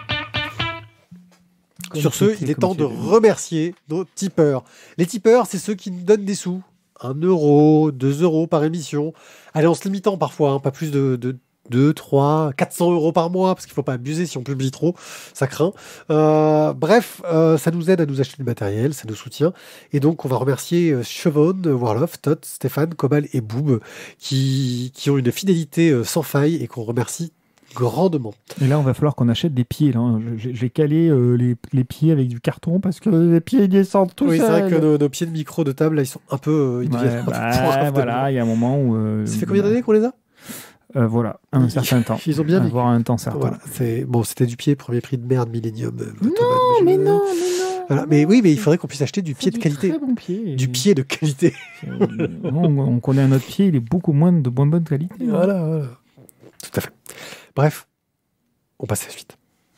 Sur ce, il est temps de remercier nos tipeurs. Les tipeurs, c'est ceux qui nous donnent des sous. 1 €, 2 € par émission. Allez, en se limitant parfois, pas plus de 2, 3, 400 € par mois, parce qu'il ne faut pas abuser si on publie trop, ça craint. Bref, ça nous aide à nous acheter du matériel, ça nous soutient. Et donc, on va remercier Chevon, Warloff, Todd, Stéphane, Cobal et Boob, qui ont une fidélité sans faille et qu'on remercie grandement. Et là, on va falloir qu'on achète des pieds. Là. J'ai calé les pieds avec du carton parce que les pieds ils descendent tous. Oui, c'est vrai que nos pieds de micro de table, là, ils sont un peu... voilà, il y a un moment où... ça fait combien d'années qu'on les a voilà, un certain temps. Ils ont bien vécu. Avoir un temps certain. Voilà, c'était du pied, premier prix de merde, Millennium. Non. Voilà, mais oui, mais il faudrait qu'on puisse acheter du pied de qualité. Très bon pied. Du pied de qualité. On connaît un autre pied, il est beaucoup moins de bonne qualité. Voilà. Tout à fait. Bref, on passe à la suite.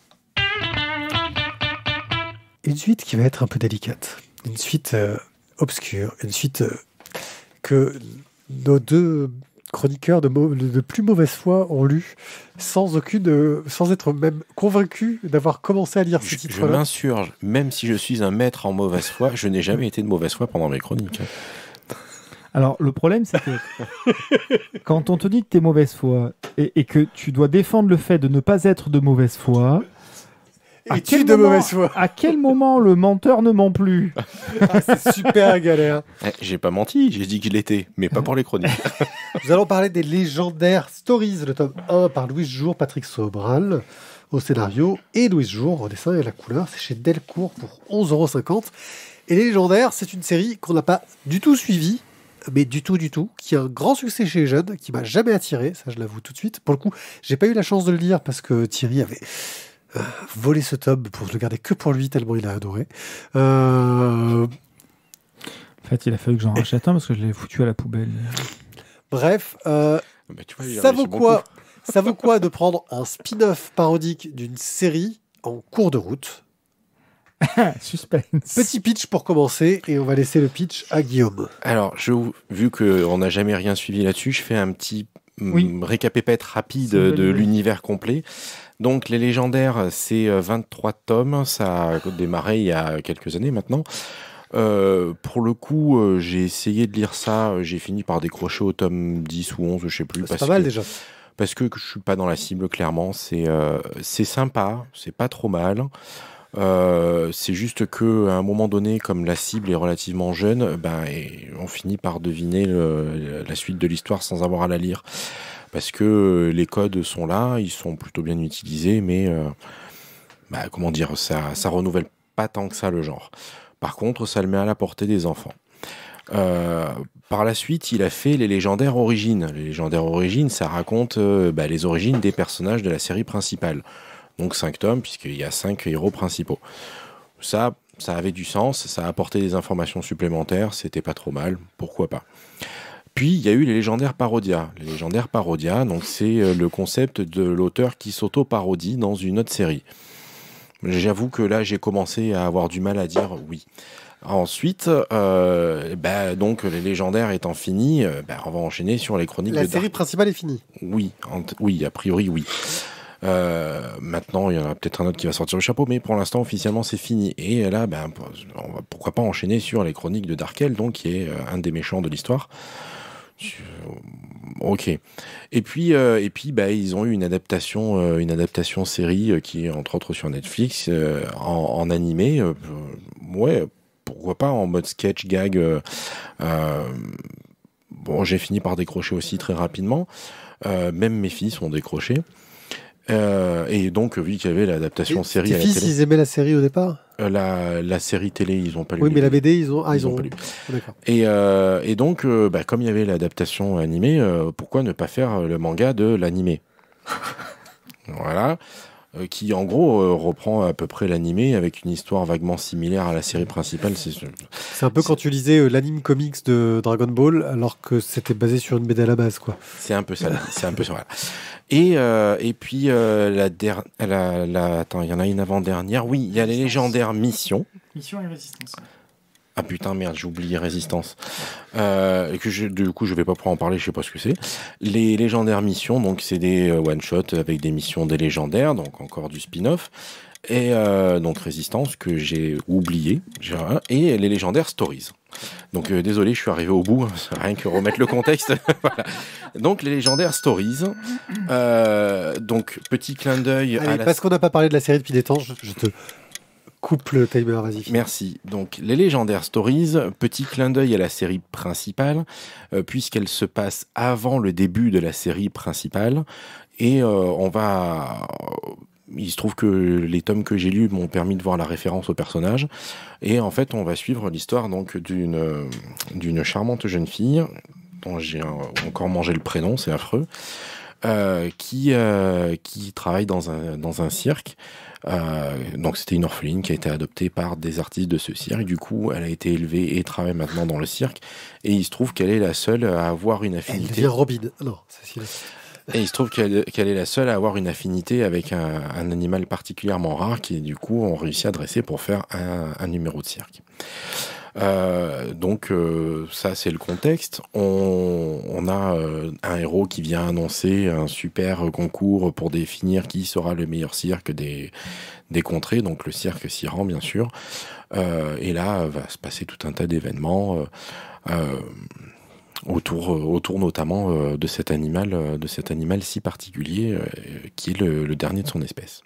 Une suite qui va être un peu délicate. Une suite obscure. Une suite que nos 2 chroniqueurs de plus mauvaise foi ont lu sans être même convaincus d'avoir commencé à lire ce titre-là. Je m'insurge. Même si je suis un maître en mauvaise foi, je n'ai jamais été de mauvaise foi pendant mes chroniques. Alors, le problème, c'est que quand on te dit que tu es mauvaise foi et que tu dois défendre le fait de ne pas être de mauvaise foi, à quel moment le menteur ne ment plus? C'est super galère. J'ai pas menti, j'ai dit qu'il l'était, mais pas pour les chroniques. Nous allons parler des légendaires stories, le tome 1 par Louise Jour, Patrick Sobral au scénario et Louise Jour au dessin et à la couleur. C'est chez Delcourt pour 11,50 €. Et les légendaires, c'est une série qu'on n'a pas du tout suivie, mais du tout, qui a un grand succès chez les jeunes, qui m'a jamais attiré, ça je l'avoue tout de suite. Pour le coup, j'ai pas eu la chance de le lire parce que Thierry avait volé ce tome pour le garder que pour lui, tellement il a adoré. En fait, il a fallu que j'en rachète un parce que je l'ai foutu à la poubelle. Bref, ça vaut quoi de prendre un spin-off parodique d'une série en cours de route? Suspense. Petit pitch pour commencer, et on va laisser le pitch à Guillaume. Alors, vu qu'on n'a jamais rien suivi là-dessus, je fais un petit récapépète rapide de l'univers complet. Donc, Les Légendaires, c'est 23 tomes. Ça a démarré il y a quelques années maintenant. Pour le coup, j'ai essayé de lire ça. J'ai fini par décrocher au tome 10 ou 11, je sais plus. C'est pas mal déjà. Parce que je suis pas dans la cible, clairement. C'est sympa, c'est pas trop mal. C'est juste que à un moment donné, comme la cible est relativement jeune, on finit par deviner la suite de l'histoire sans avoir à la lire. Parce que les codes sont là, ils sont plutôt bien utilisés, mais comment dire, ça renouvelle pas tant que ça le genre. Par contre, ça le met à la portée des enfants. Par la suite, il a fait les légendaires origines. Les légendaires origines, ça raconte les origines des personnages de la série principale. Donc 5 tomes, puisqu'il y a 5 héros principaux. Ça avait du sens, ça a apporté des informations supplémentaires, c'était pas trop mal, pourquoi pas. Puis, il y a eu les légendaires parodias. Les légendaires parodias, donc c'est le concept de l'auteur qui s'auto-parodie dans une autre série. J'avoue que là, j'ai commencé à avoir du mal à dire oui. Ensuite, donc les légendaires étant finis, on va enchaîner sur les chroniques de La Dark. série principale est finie. Oui, a priori, oui. Maintenant, il y en a peut-être un autre qui va sortir le chapeau, mais pour l'instant, officiellement, c'est fini. Et là, pourquoi pas enchaîner sur les chroniques de Darkel, donc qui est un des méchants de l'histoire. Ok. Et puis, ils ont eu une adaptation série qui est entre autres sur Netflix en animé. Ouais, pourquoi pas en mode sketch gag. J'ai fini par décrocher aussi très rapidement. Même mes fils ont décroché. Et donc, vu qu'il y avait l'adaptation série à la télé. Tes fils, ils aimaient la série au départ ? La série télé, ils n'ont pas lu. Oui, mais la BD, ils ont pas lu. Oh, d'accord. Et donc, comme il y avait l'adaptation animée, pourquoi ne pas faire le manga de l'animé ? Voilà. Qui, en gros, reprend à peu près l'animé avec une histoire vaguement similaire à la série principale. C'est un peu quand tu lisais l'anime comics de Dragon Ball, alors que c'était basé sur une BD à la base, quoi. C'est un peu ça. Voilà. Et puis, attends, il y en a une avant-dernière. Oui, il y a les légendaires missions. Mission et résistance. Ah putain, merde, j'ai oublié Résistance. Du coup, je vais pas pouvoir en parler, je sais pas ce que c'est. Les légendaires missions, donc c'est des one-shots avec des missions des légendaires, donc encore du spin-off. Et donc Résistance, que j'ai oublié. Et les légendaires stories. Donc désolé, je suis arrivé au bout, rien que remettre le contexte. Voilà. Donc les légendaires stories. Donc petit clin d'œil à parce qu'on n'a pas parlé de la série depuis des temps, je te coupe le timer, vas-y. Merci. Donc, les légendaires stories, petit clin d'œil à la série principale, puisqu'elle se passe avant le début de la série principale. Et il se trouve que les tomes que j'ai lus m'ont permis de voir la référence au personnage. Et en fait, on va suivre l'histoire donc d'une charmante jeune fille, dont j'ai encore mangé le prénom, c'est affreux, qui travaille dans un cirque. Donc c'était une orpheline qui a été adoptée par des artistes de ce cirque. Du coup, elle a été élevée et travaille maintenant dans le cirque. Et il se trouve qu'elle est la seule à avoir une affinité. Elle devient Robin. Non, c'est Et il se trouve qu'elle est la seule à avoir une affinité avec un animal particulièrement rare qui, du coup, ont réussi à dresser pour faire un numéro de cirque. Donc ça c'est le contexte. On a un héros qui vient annoncer un super concours pour définir qui sera le meilleur cirque des contrées, donc le cirque Siran bien sûr. Et là va se passer tout un tas d'événements autour notamment de cet animal si particulier qui est le dernier de son espèce.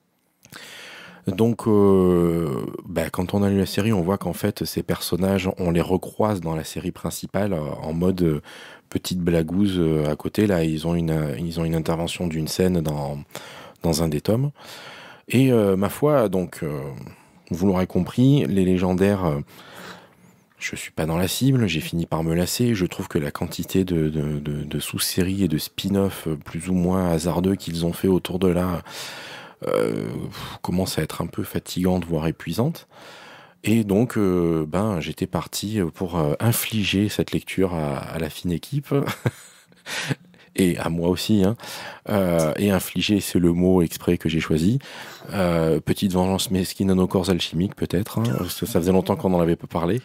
Donc, quand on a lu la série, on voit qu'en fait, ces personnages, on les recroise dans la série principale en mode petite blagouze à côté. Là, ils ont une intervention d'une scène dans un des tomes. Et ma foi, donc, vous l'aurez compris, les légendaires, je suis pas dans la cible, j'ai fini par me lasser. Je trouve que la quantité de sous-séries et de spin-off plus ou moins hasardeux qu'ils ont fait autour de là commence à être un peu fatigante, voire épuisante. Et donc, j'étais parti pour infliger cette lecture à la fine équipe, et à moi aussi, et infliger, c'est le mot exprès que j'ai choisi. Petite vengeance mesquine à nos corps alchimiques, peut-être, parce que ça faisait longtemps qu'on n'en avait pas parlé.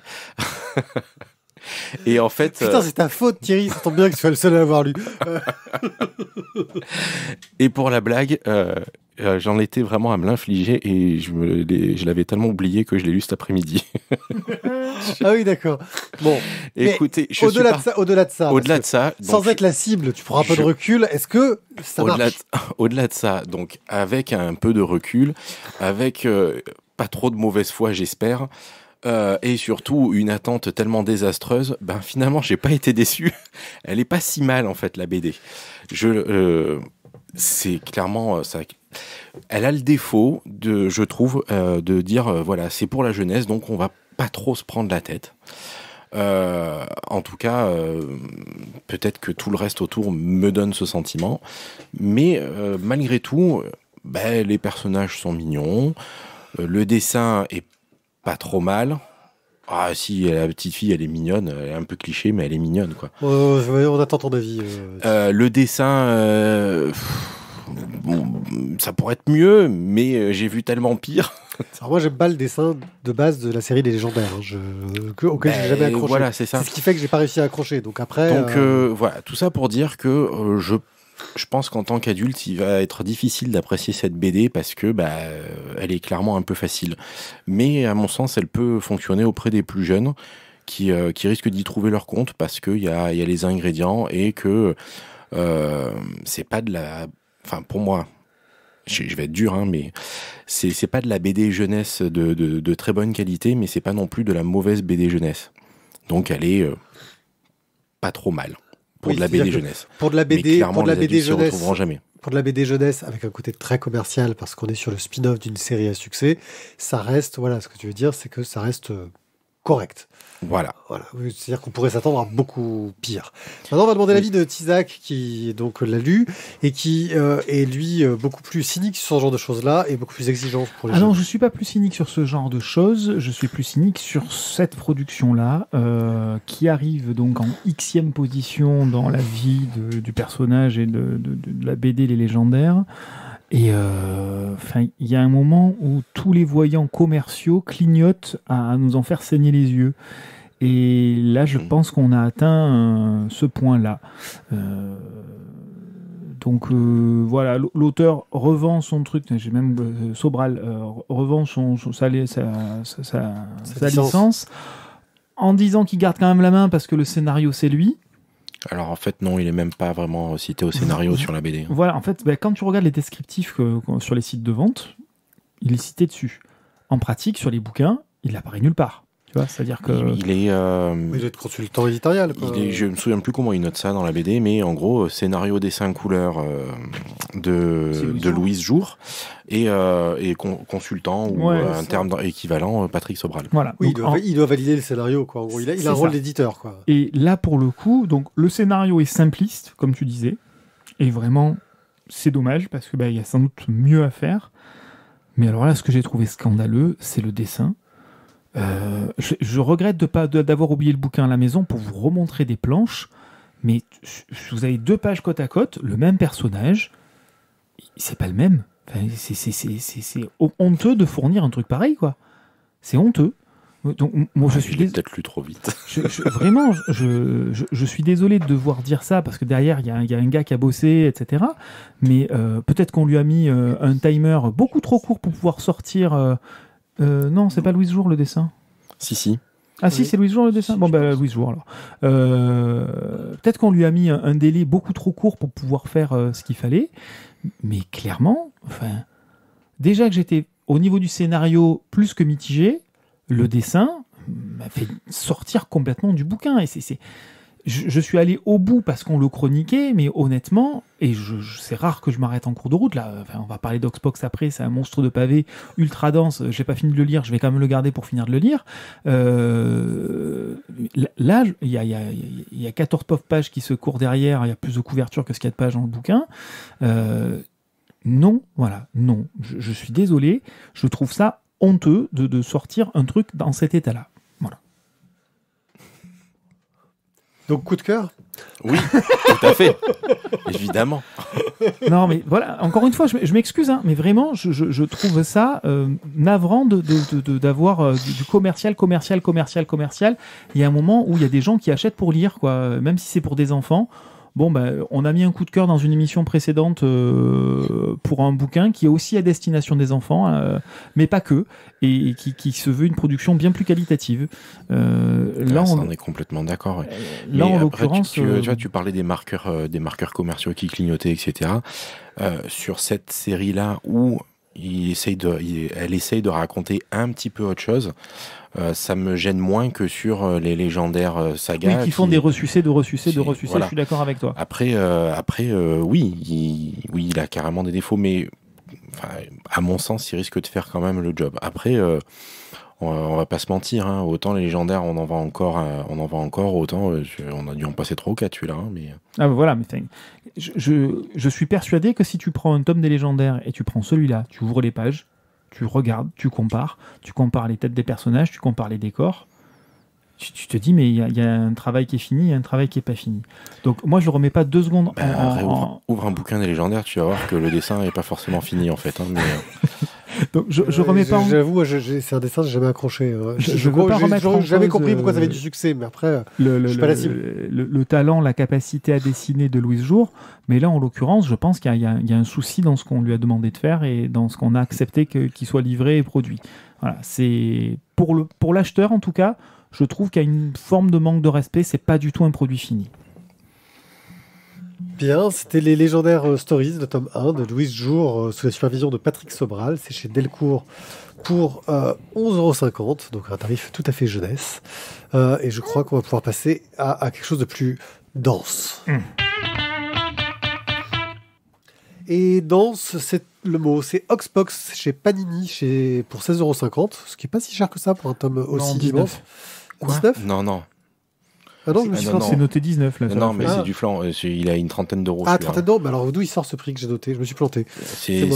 Et en fait, putain, c'est ta faute, Thierry, ça tombe bien que tu sois le seul à l'avoir lu. Et pour la blague, j'en étais vraiment à me l'infliger et je l'avais tellement oublié que je l'ai lu cet après-midi. Ah oui, d'accord. Bon, écoutez, au-delà de ça, sans donc, être la cible, tu prends un peu de recul. Est-ce que ça marche ? Au-delà de ça, donc avec un peu de recul, avec pas trop de mauvaise foi, j'espère. Et surtout, une attente tellement désastreuse, ben finalement, j'ai pas été déçu. Elle est pas si mal, en fait, la BD. C'est clairement... ça. Elle a le défaut, je trouve, de dire, voilà, c'est pour la jeunesse, donc on va pas trop se prendre la tête. En tout cas, peut-être que tout le reste autour me donne ce sentiment. Mais malgré tout, les personnages sont mignons. Le dessin est pas trop mal. Ah si, la petite fille, elle est mignonne. Elle est un peu cliché, mais elle est mignonne, quoi. On attend ton avis. Le dessin... ça pourrait être mieux, mais j'ai vu tellement pire. Alors moi, j'aime pas le dessin de base de la série des Légendaires, auquel j'ai jamais accroché. Voilà, c'est ça. C'est ce qui fait que j'ai pas réussi à accrocher. Donc après. Donc voilà, tout ça pour dire que je pense qu'en tant qu'adulte, il va être difficile d'apprécier cette BD parce que elle est clairement un peu facile. Mais à mon sens, elle peut fonctionner auprès des plus jeunes qui risquent d'y trouver leur compte parce qu'il y a les ingrédients et que c'est pas de la... Enfin, pour moi, je vais être dur, hein, mais c'est pas de la BD jeunesse de très bonne qualité, mais c'est pas non plus de la mauvaise BD jeunesse. Donc elle est pas trop mal pour de la BD jeunesse. Pour de la BD, pour de la BD jeunesse, s'y retrouveront jamais. Pour de la BD jeunesse avec un côté très commercial, parce qu'on est sur le spin-off d'une série à succès, ça reste, voilà, ce que tu veux dire, c'est que ça reste correct. Voilà. C'est-à-dire qu'on pourrait s'attendre à beaucoup pire. Maintenant, on va demander l'avis de Tizak, qui donc l'a lu, et qui est, lui, beaucoup plus cynique sur ce genre de choses-là, et beaucoup plus exigeant pour les jeunes. Non, je suis pas plus cynique sur ce genre de choses, je suis plus cynique sur cette production-là, qui arrive donc en Xème position dans la vie du personnage et de la BD Les Légendaires. Et il y a un moment où tous les voyants commerciaux clignotent à nous en faire saigner les yeux. Et là, je pense qu'on a atteint ce point-là. Donc voilà, l'auteur revend son truc. J'ai même Sobral revend sa licence en disant qu'il garde quand même la main parce que le scénario c'est lui. Alors en fait non, il est même pas vraiment cité au scénario sur la BD. Voilà, en fait, quand tu regardes les descriptifs sur les sites de vente, il est cité dessus. En pratique, sur les bouquins, il apparaît nulle part. Tu vois, c'est-à-dire que Il doit être consultant éditorial. Je me souviens plus comment il note ça dans la BD, mais en gros scénario, dessin, couleur de Louise Jour et consultant ou un terme équivalent Patrick Sobral. Voilà. Oui, il doit valider le scénario, quoi. En gros, il a un rôle d'éditeur, quoi. Et là, pour le coup, donc le scénario est simpliste, comme tu disais, et vraiment, c'est dommage parce que y a sans doute mieux à faire. Mais alors là, ce que j'ai trouvé scandaleux, c'est le dessin. Je regrette d'avoir oublié le bouquin à la maison pour vous remontrer des planches, mais vous avez 2 pages côte à côte, le même personnage, c'est pas le même. Enfin, c'est honteux de fournir un truc pareil, quoi. C'est honteux. Donc, moi, je suis peut-être lu trop vite. Vraiment, je suis désolé de devoir dire ça parce que derrière il y a un gars qui a bossé, etc. Mais peut-être qu'on lui a mis un timer beaucoup trop court pour pouvoir sortir. Non, c'est pas Louise Jour le dessin. Si. Ah si, c'est Louise Jour le dessin. Bon Louise Jour alors. Peut-être qu'on lui a mis un délai beaucoup trop court pour pouvoir faire ce qu'il fallait. Mais clairement, déjà que j'étais au niveau du scénario plus que mitigé. Le dessin m'a fait sortir complètement du bouquin. Et je suis allé au bout parce qu'on le chroniquait, mais honnêtement, et c'est rare que je m'arrête en cours de route. Là, on va parler d'Oxbox après, c'est un monstre de pavé ultra dense. J'ai pas fini de le lire, je vais quand même le garder pour finir de le lire. Là, il y a 14 pauvres pages qui se courent derrière, il y a plus de couverture que ce qu'il y a de pages dans le bouquin. Non, je suis désolé, je trouve ça honteux de sortir un truc dans cet état-là. Voilà. Donc, coup de cœur ? Oui, tout à fait. Évidemment. Non, mais voilà, encore une fois, je m'excuse, hein, mais vraiment, je trouve ça navrant d'avoir du commercial. Il y a un moment où il y a des gens qui achètent pour lire, quoi, même si c'est pour des enfants. Bon, on a mis un coup de cœur dans une émission précédente pour un bouquin qui est aussi à destination des enfants, mais pas que, et qui se veut une production bien plus qualitative. Là, on est complètement d'accord. Ouais. Là, en après, l'occurrence, tu parlais des marqueurs commerciaux qui clignotaient, etc. Sur cette série-là où elle essaye de raconter un petit peu autre chose. Ça me gêne moins que sur les légendaires sagas. Oui, qui font des ressucés, voilà. Je suis d'accord avec toi. Après, oui, il a carrément des défauts, mais à mon sens, il risque de faire quand même le job. Après, on va pas se mentir, hein, autant les légendaires, on en vend encore, autant on a dû en passer 3 ou 4 celui-là. Hein, mais... Ah, voilà, mais je suis persuadé que si tu prends un tome des légendaires et tu prends celui-là, tu ouvres les pages, tu regardes, tu compares les têtes des personnages, tu compares les décors, tu te dis, mais il y a un travail qui est fini, il y a un travail qui n'est pas fini. Donc moi, je ne remets pas 2 secondes Ouvre un bouquin des légendaires, tu vas voir que le dessin n'est pas forcément fini, en fait. Hein, mais... Donc je remets pas. J'avoue, c'est un dessin que j'ai jamais accroché. J'avais compris pourquoi ça avait du succès, mais après, je suis pas la cible. Le talent, la capacité à dessiner de Louise Jour, mais là, en l'occurrence, je pense qu'il y a un souci dans ce qu'on lui a demandé de faire et dans ce qu'on a accepté qu'il soit livré et produit. Voilà, c'est pour l'acheteur en tout cas, je trouve qu'il y a une forme de manque de respect. C'est pas du tout un produit fini. Bien, c'était les légendaires stories de tome 1 de Louise Jour sous la supervision de Patrick Sobral. C'est chez Delcourt pour 11,50 €, donc un tarif tout à fait jeunesse. Et je crois qu'on va pouvoir passer à quelque chose de plus dense. Et dense, c'est le mot. C'est Oxbox chez Panini pour 16,50 €, ce qui n'est pas si cher que ça pour un tome aussi immense. 19 ? Non. Ah non, c'est noté 19 là. Non, mais c'est du flanc. Il a une trentaine d'euros. Ah, 30 d'euros. Mais alors d'où il sort ce prix que j'ai noté ? Je me suis planté. Oui,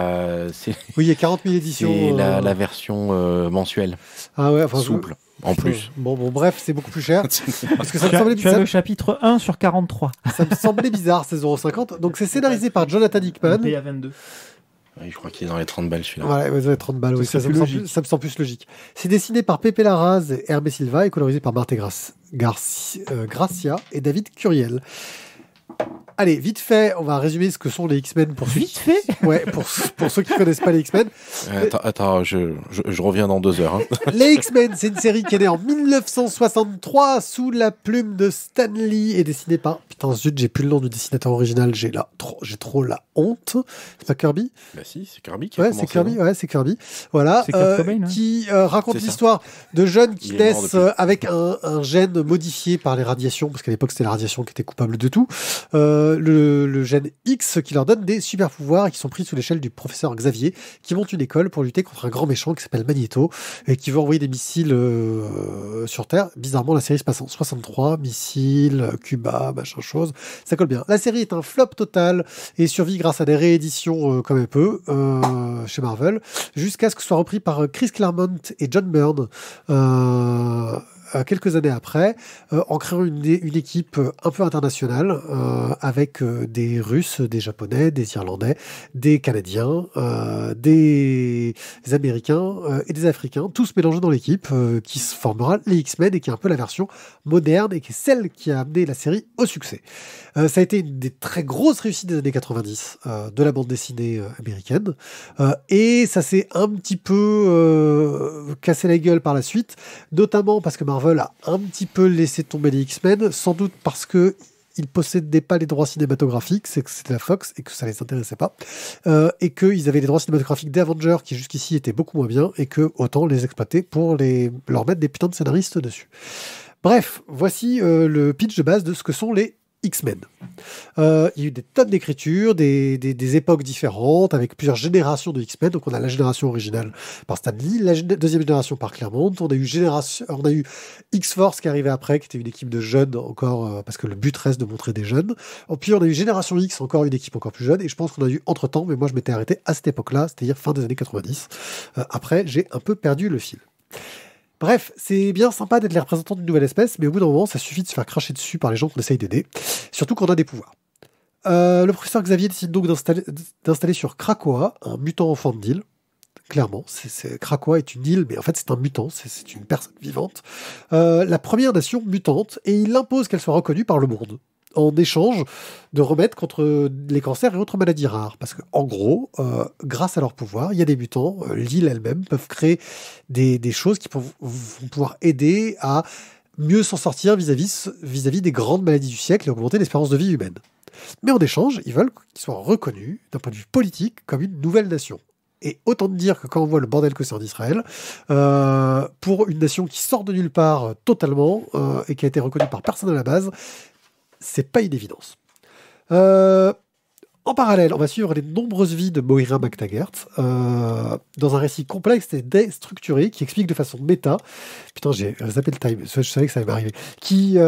il y a 40 000 éditions. C'est la version mensuelle. Ah ouais, souple. En plus. Bon, bref, c'est beaucoup plus cher. Parce que ça me semblait tu as le chapitre 1 sur 43. Ça me semblait bizarre, 16,50 €. Donc c'est scénarisé par Jonathan Hickman. Il y a 22. Oui, je crois qu'il est dans les 30 balles celui-là. Ouais, les 30 balles, oui, ça me semble plus logique. C'est dessiné par Pepe Larraz et Hervé Silva et colorisé par Marthe Gracia et David Curiel. Allez, vite fait, on va résumer ce que sont les X-Men pour Vite fait. Ouais, pour ceux qui ne connaissent pas les X-Men. Attends, je reviens dans 2 heures. Hein. Les X-Men, c'est une série qui est née en 1963 sous la plume de Stan Lee et dessinée par... Putain, zut, j'ai plus le nom du dessinateur original, j'ai trop la honte. C'est pas Kirby ? Bah si, c'est Kirby qui a commencé. C'est Kirby. Voilà, qui raconte l'histoire de jeunes qui naissent avec un gène modifié par les radiations, parce qu'à l'époque c'était la radiation qui était coupable de tout. Le gène X qui leur donne des super pouvoirs et qui sont pris sous l'échelle du professeur Xavier, qui monte une école pour lutter contre un grand méchant qui s'appelle Magneto et qui veut envoyer des missiles sur Terre. Bizarrement, la série se passe en 63, missiles, Cuba, machin chose. Ça colle bien. La série est un flop total et survit grâce à des rééditions comme un peu chez Marvel, jusqu'à ce que ce soit repris par Chris Claremont et John Byrne quelques années après, en créant une équipe un peu internationale avec des Russes, des Japonais, des Irlandais, des Canadiens, des Américains et des Africains, tous mélangés dans l'équipe qui se formera les X-Men et qui est un peu la version moderne et qui est celle qui a amené la série au succès. Ça a été une des très grosses réussites des années 90 de la bande dessinée américaine et ça s'est un petit peu cassé la gueule par la suite, notamment parce que Marvel a un petit peu laissé tomber les X-Men, sans doute parce que ils possédaient pas les droits cinématographiques, c'est que c'était la Fox et que ça les intéressait pas, et qu'ils avaient les droits cinématographiques des Avengers qui jusqu'ici étaient beaucoup moins bien et que autant les exploiter pour leur mettre des putains de scénaristes dessus. Bref, voici le pitch de base de ce que sont les X-Men. Il y a eu des tonnes d'écritures, des époques différentes, avec plusieurs générations de X-Men. Donc on a la génération originale par Stan Lee, la deuxième génération par Claremont, on a eu X-Force qui arrivait après, qui était une équipe de jeunes encore, parce que le but reste de montrer des jeunes. Puis on a eu Génération X, encore une équipe encore plus jeune, et je pense qu'on a eu entre-temps, mais moi je m'étais arrêté à cette époque-là, c'est-à-dire fin des années 90. Après, j'ai un peu perdu le fil. Bref, c'est bien sympa d'être les représentants d'une nouvelle espèce, mais au bout d'un moment, ça suffit de se faire cracher dessus par les gens qu'on essaye d'aider, surtout quand on a des pouvoirs. Le professeur Xavier décide donc d'installer sur Krakoa un mutant enfant de Nil. Clairement, Krakoa est une île, mais en fait c'est un mutant, c'est une personne vivante. La première nation mutante, et il impose qu'elle soit reconnue par le monde, en échange de remèdes contre les cancers et autres maladies rares. Parce que, en gros, grâce à leur pouvoir, il y a des mutants, l'île elle-même, peuvent créer des choses qui vont pouvoir aider à mieux s'en sortir vis-à-vis des grandes maladies du siècle et augmenter l'espérance de vie humaine. Mais en échange, ils veulent qu'ils soient reconnus, d'un point de vue politique, comme une nouvelle nation. Et autant te dire que quand on voit le bordel que c'est en Israël, pour une nation qui sort de nulle part totalement et qui a été reconnue par personne à la base, c'est pas une évidence. En parallèle, on va suivre les nombreuses vies de Moira MacTaggert dans un récit complexe et déstructuré qui explique de façon méta. Putain, j'ai zappé le time, je savais que ça allait m'arriver. Qui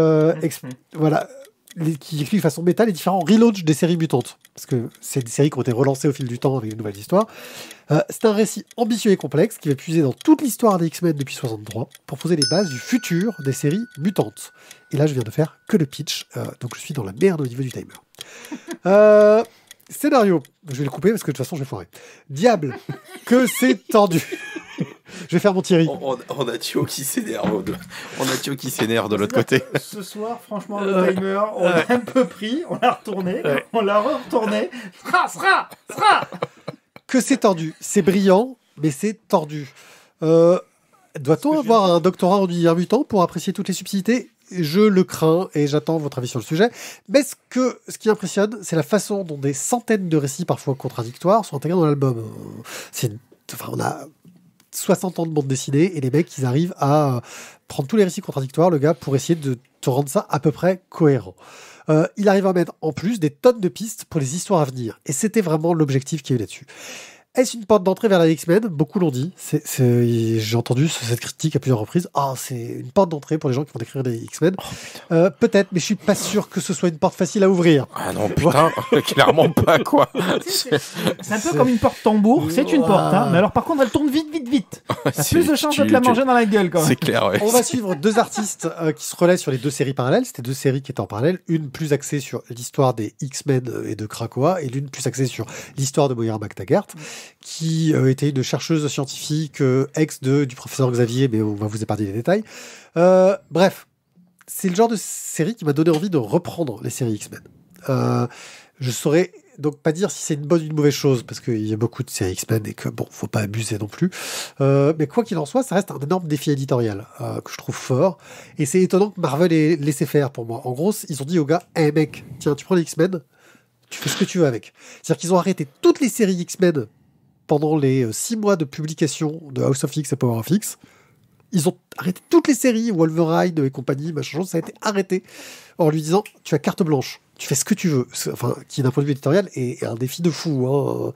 explique de façon méta les différents relaunchs des séries mutantes. Parce que c'est des séries qui ont été relancées au fil du temps avec de nouvelles histoires. C'est un récit ambitieux et complexe qui va puiser dans toute l'histoire des X-Men depuis 63 pour poser les bases du futur des séries mutantes. Et là, je viens de faire que le pitch, donc je suis dans la merde au niveau du timer. Scénario, je vais le couper parce que de toute façon, je vais foirer. Diable, que c'est tendu. Je vais faire mon Thierry. On a Thio qui s'énerve. On a Thio qui s'énerve de l'autre côté. Ce soir, franchement, le timer, on l'a un peu pris, on l'a retourné, on l'a retourné. Sera. Que c'est tordu. C'est brillant, mais c'est tordu. Doit-on avoir un doctorat en univers mutant pour apprécier toutes les subtilités ? Je le crains et j'attends votre avis sur le sujet. Mais ce qui impressionne, c'est la façon dont des centaines de récits, parfois contradictoires, sont intégrés dans l'album. On a 60 ans de bande dessinée et les mecs, ils arrivent à prendre tous les récits contradictoires, le gars, pour essayer de te rendre ça à peu près cohérent. Il arrive à mettre en plus des tonnes de pistes pour les histoires à venir. Et c'était vraiment l'objectif qu'il y a eu là-dessus. Est-ce une porte d'entrée vers la X-Men ? Beaucoup l'ont dit. J'ai entendu cette critique à plusieurs reprises. C'est une porte d'entrée pour les gens qui vont écrire des X-Men. Peut-être, mais je suis pas sûr que ce soit une porte facile à ouvrir. Ah non, putain, clairement pas, quoi. C'est un peu comme une porte tambour. C'est une porte, hein, mais alors par contre, elle tourne vite. T'as plus de chances de te la manger dans la gueule, quand même. C'est clair, ouais. On va suivre deux artistes qui se relaient sur les deux séries parallèles. C'était deux séries qui étaient en parallèle. Une plus axée sur l'histoire des X-Men et de Krakoa, et l'une plus axée sur l'histoire de Moira MacTaggert, qui était une chercheuse scientifique ex du professeur Xavier, mais on va vous épargner les détails. Bref, c'est le genre de série qui m'a donné envie de reprendre les séries X-Men. Je saurais donc pas dire si c'est une bonne ou une mauvaise chose, parce qu'il y a beaucoup de séries X-Men et que, faut pas abuser non plus. Mais quoi qu'il en soit, ça reste un énorme défi éditorial que je trouve fort. Et c'est étonnant que Marvel ait laissé faire pour moi. En gros, ils ont dit aux gars, hey mec, tiens, tu prends les X-Men, tu fais ce que tu veux avec. C'est-à-dire qu'ils ont arrêté toutes les séries X-Men pendant les 6 mois de publication de House of X et Power of X. Ils ont arrêté toutes les séries, Wolverine et compagnie, machin chose, ça a été arrêté en lui disant, tu as carte blanche, tu fais ce que tu veux. Enfin, qui d'un point de vue éditorial est un défi de fou.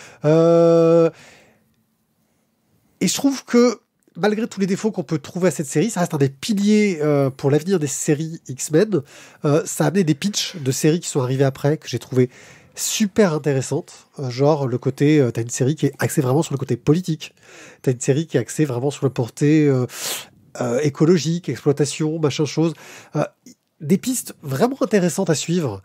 Et je trouve que malgré tous les défauts qu'on peut trouver à cette série, ça reste un des piliers pour l'avenir des séries X-Men. Ça a amené des pitchs de séries qui sont arrivées après, que j'ai trouvé super intéressante, genre le côté, t'as une série qui est axée vraiment sur le côté politique, t'as une série qui est axée vraiment sur le porté écologique, exploitation, machin chose, des pistes vraiment intéressantes à suivre,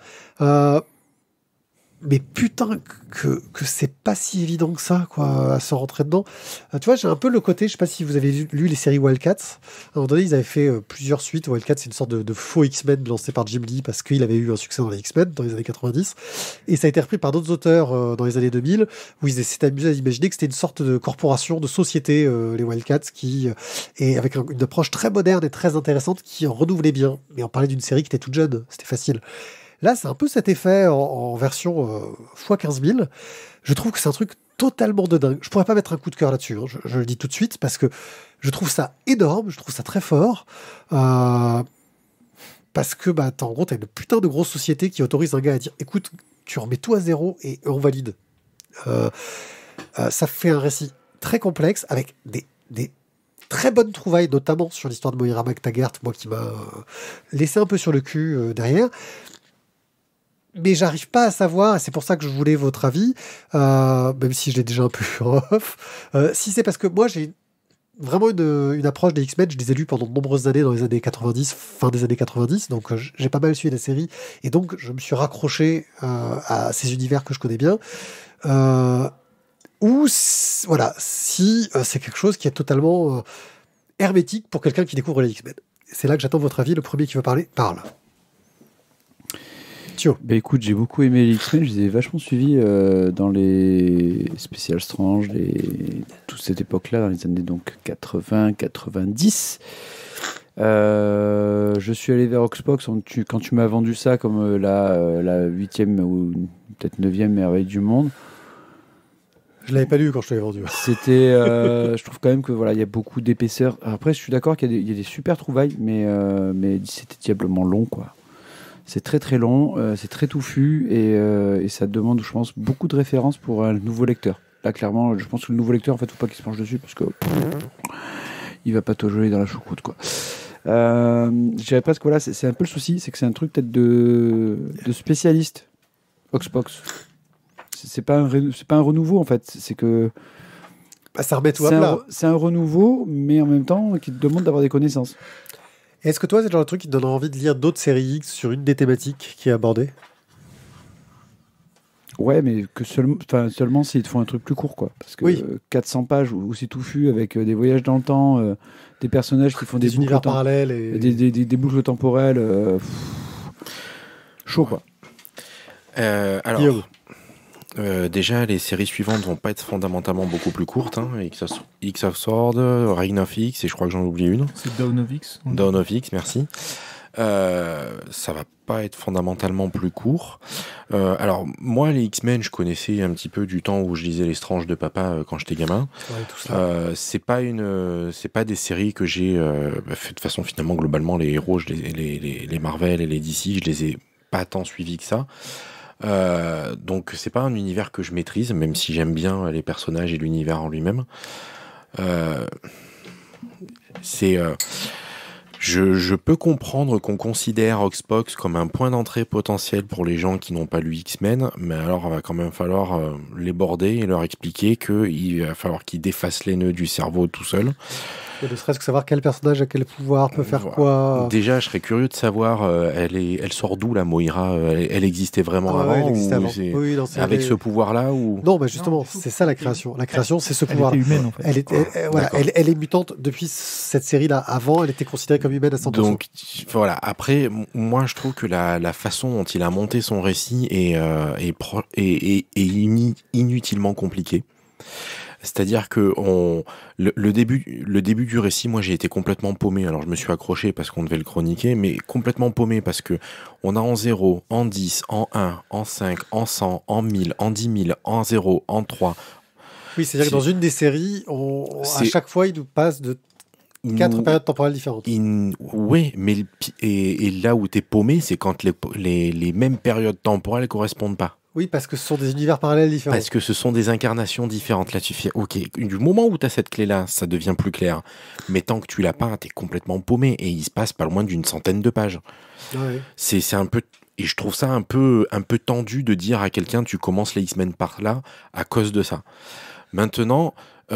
mais putain que c'est pas si évident que ça, quoi, à se rentrer dedans. Tu vois, j'ai un peu le côté, je sais pas si vous avez lu les séries Wildcats. À un moment donné, ils avaient fait plusieurs suites. Wildcats, c'est une sorte de faux X-Men lancé par Jim Lee parce qu'il avait eu un succès dans les X-Men dans les années 90. Et ça a été repris par d'autres auteurs dans les années 2000, où ils s'étaient amusés à imaginer que c'était une sorte de corporation, de société, les Wildcats, qui et avec une approche très moderne et très intéressante, qui en renouvelait bien. Mais on parlait d'une série qui était toute jeune, c'était facile. Là, c'est un peu cet effet en version x 15 000. Je trouve que c'est un truc totalement de dingue. Je pourrais pas mettre un coup de cœur là-dessus, hein. Je le dis tout de suite, parce que je trouve ça énorme, je trouve ça très fort. Parce que, en gros, t'as une putain de grosse société qui autorise un gars à dire, écoute, tu remets tout à zéro et on valide. Ça fait un récit très complexe, avec des très bonnes trouvailles, notamment sur l'histoire de Moira MacTaggert, moi qui m'a laissé un peu sur le cul derrière. Mais j'arrive pas à savoir, et c'est pour ça que je voulais votre avis, même si je l'ai déjà un peu off, si c'est parce que moi j'ai vraiment une approche des X-Men, je les ai lus pendant de nombreuses années dans les années 90, fin des années 90, donc j'ai pas mal suivi la série, et donc je me suis raccroché à ces univers que je connais bien, ou voilà, si c'est quelque chose qui est totalement hermétique pour quelqu'un qui découvre les X-Men. C'est là que j'attends votre avis, le premier qui veut parler, parle. Écoute, j'ai beaucoup aimé les X-Men, je les ai vachement suivis dans les Special Strange, toute cette époque-là, dans les années 80-90. Je suis allé vers Oxbox quand tu m'as vendu ça comme la 8e ou peut-être 9e merveille du monde. Je l'avais pas lu quand je te l'ai vendu. C'était, je trouve quand même que voilà, il y a beaucoup d'épaisseur. Après, je suis d'accord qu'il y a des super trouvailles, mais c'était diablement long, quoi. C'est très très long, c'est très touffu et ça demande, je pense, beaucoup de références pour un nouveau lecteur. Là, clairement, je pense que le nouveau lecteur, en fait, faut pas qu'il se penche dessus parce que il va pas te jouer dans la choucroute, quoi. Je dirais presque, voilà, c'est un peu le souci, c'est que c'est un truc peut-être de spécialiste. Oxbox. C'est pas un renouveau, en fait. C'est que Ça remet tout à plat. c'est un renouveau, mais en même temps qui te demande d'avoir des connaissances. Est-ce que toi, c'est le genre de truc qui te donne envie de lire d'autres séries X sur une des thématiques qui est abordée? Ouais, mais que seulement s'ils te font un truc plus court, quoi. Parce que Oui. 400 pages aussi touffu avec des voyages dans le temps, des personnages qui font des boucles univers parallèles et... des boucles temporelles, chaud, quoi. Alors, Guillaume. déjà, les séries suivantes vont pas être fondamentalement beaucoup plus courtes. Hein. X of Sword, Reign of X, et je crois que j'en oublie une. C'est Dawn of X. Dawn of X, merci. Ça va pas être fondamentalement plus court. Alors, moi, les X-Men, je connaissais un petit peu du temps où je lisais Les Stranges de Papa quand j'étais gamin. Ouais, tout ça. C'est pas des séries que j'ai fait de façon finalement globalement les héros, les Marvel et les DC, je les ai pas tant suivis que ça. Donc c'est pas un univers que je maîtrise, même si j'aime bien les personnages et l'univers en lui-même. Je peux comprendre qu'on considère Oxbox comme un point d'entrée potentiel pour les gens qui n'ont pas lu X-Men, mais alors il va quand même falloir les border et leur expliquer qu'il va falloir qu'ils défassent les nœuds du cerveau tout seul. Et ne serait-ce que savoir quel personnage a quel pouvoir, peut faire Voilà. quoi. Déjà, je serais curieux de savoir, elle sort d'où la Moira? Elle existait vraiment Ah ouais, avant, elle existait ou avant. c'est Oui, non, c'est avec vrai. ce pouvoir-là ou... Non, bah justement, Non, du tout. c'est ça la création. La création, c'est ce Elle pouvoir. était humaine, en fait. Voilà, D'accord. elle est mutante depuis cette série-là. Avant, elle était considérée comme humaine à 100%. Donc voilà. Après, moi, je trouve que la façon dont il a monté son récit est inutilement compliquée. C'est-à-dire que le début du récit, moi j'ai été complètement paumé. Alors je me suis accroché parce qu'on devait le chroniquer, mais complètement paumé parce que on a en 0, en 10, en 1, en 5, en 100, en 1000, en 10 000, en 0, en 3. Oui, c'est-à-dire que dans une des séries, à C'est- chaque fois, il nous passe de 4 périodes temporelles différentes. Oui, mais et là où t'es paumé, c'est quand les mêmes périodes temporelles correspondent pas. Oui, parce que ce sont des univers parallèles différents. Parce que ce sont des incarnations différentes. Là, tu fais, ok, du moment où tu as cette clé-là, ça devient plus clair. Mais tant que tu l'as pas, tu es complètement paumé. Et il se passe pas loin d'une centaine de pages. Ouais. C'est un peu... Et je trouve ça un peu tendu de dire à quelqu'un, tu commences les X-Men par là, à cause de ça. Maintenant,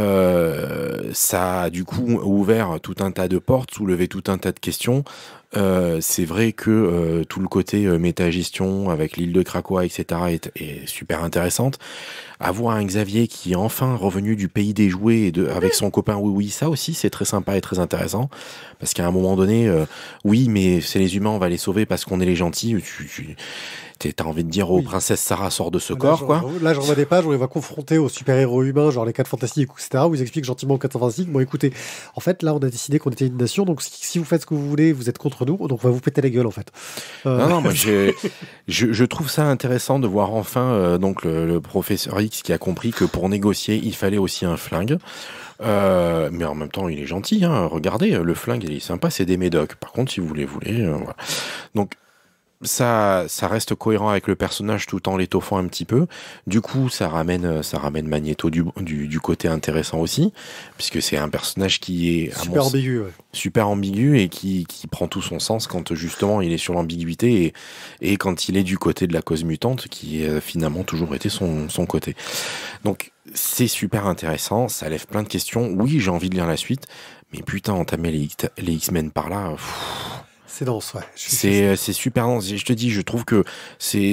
ça a du coup ouvert tout un tas de portes, soulevé tout un tas de questions. C'est vrai que tout le côté métagestion avec l'île de Krakoa, etc. est super intéressante. Avoir un Xavier qui est enfin revenu du pays des jouets avec son copain Oui, ça aussi c'est très sympa et très intéressant. Parce qu'à un moment donné, oui, mais c'est les humains, on va les sauver parce qu'on est les gentils. T'as envie de dire aux Oui. princesses Sarah sort de ce Là, corps, quoi. Là, j'en vois des pages où il va confronter aux super-héros humains, genre les 4 Fantastiques, etc., où ils expliquent gentiment aux 4 Fantastiques, bon écoutez, en fait, là, on a décidé qu'on était une nation, donc si vous faites ce que vous voulez, vous êtes contre nous, donc on va vous péter la gueule, en fait. Non, moi je trouve ça intéressant de voir enfin donc le professeur X qui a compris que pour négocier, il fallait aussi un flingue. Mais en même temps, il est gentil. Hein. Regardez, le flingue, il est sympa, c'est des médocs. Par contre, si vous voulez, voilà. Donc ça reste cohérent avec le personnage tout en l'étoffant un petit peu. Du coup, ça ramène Magneto du côté intéressant aussi, puisque c'est un personnage qui est à super ambigu, ouais. super ambigu et qui prend tout son sens quand justement il est sur l'ambiguïté et quand il est du côté de la cause mutante qui a finalement toujours été son côté. Donc c'est super intéressant, ça lève plein de questions. Oui, j'ai envie de lire la suite, mais putain, entamer les X-Men par là... C'est dense, ouais. C'est super dense. Je te dis, je trouve que c'est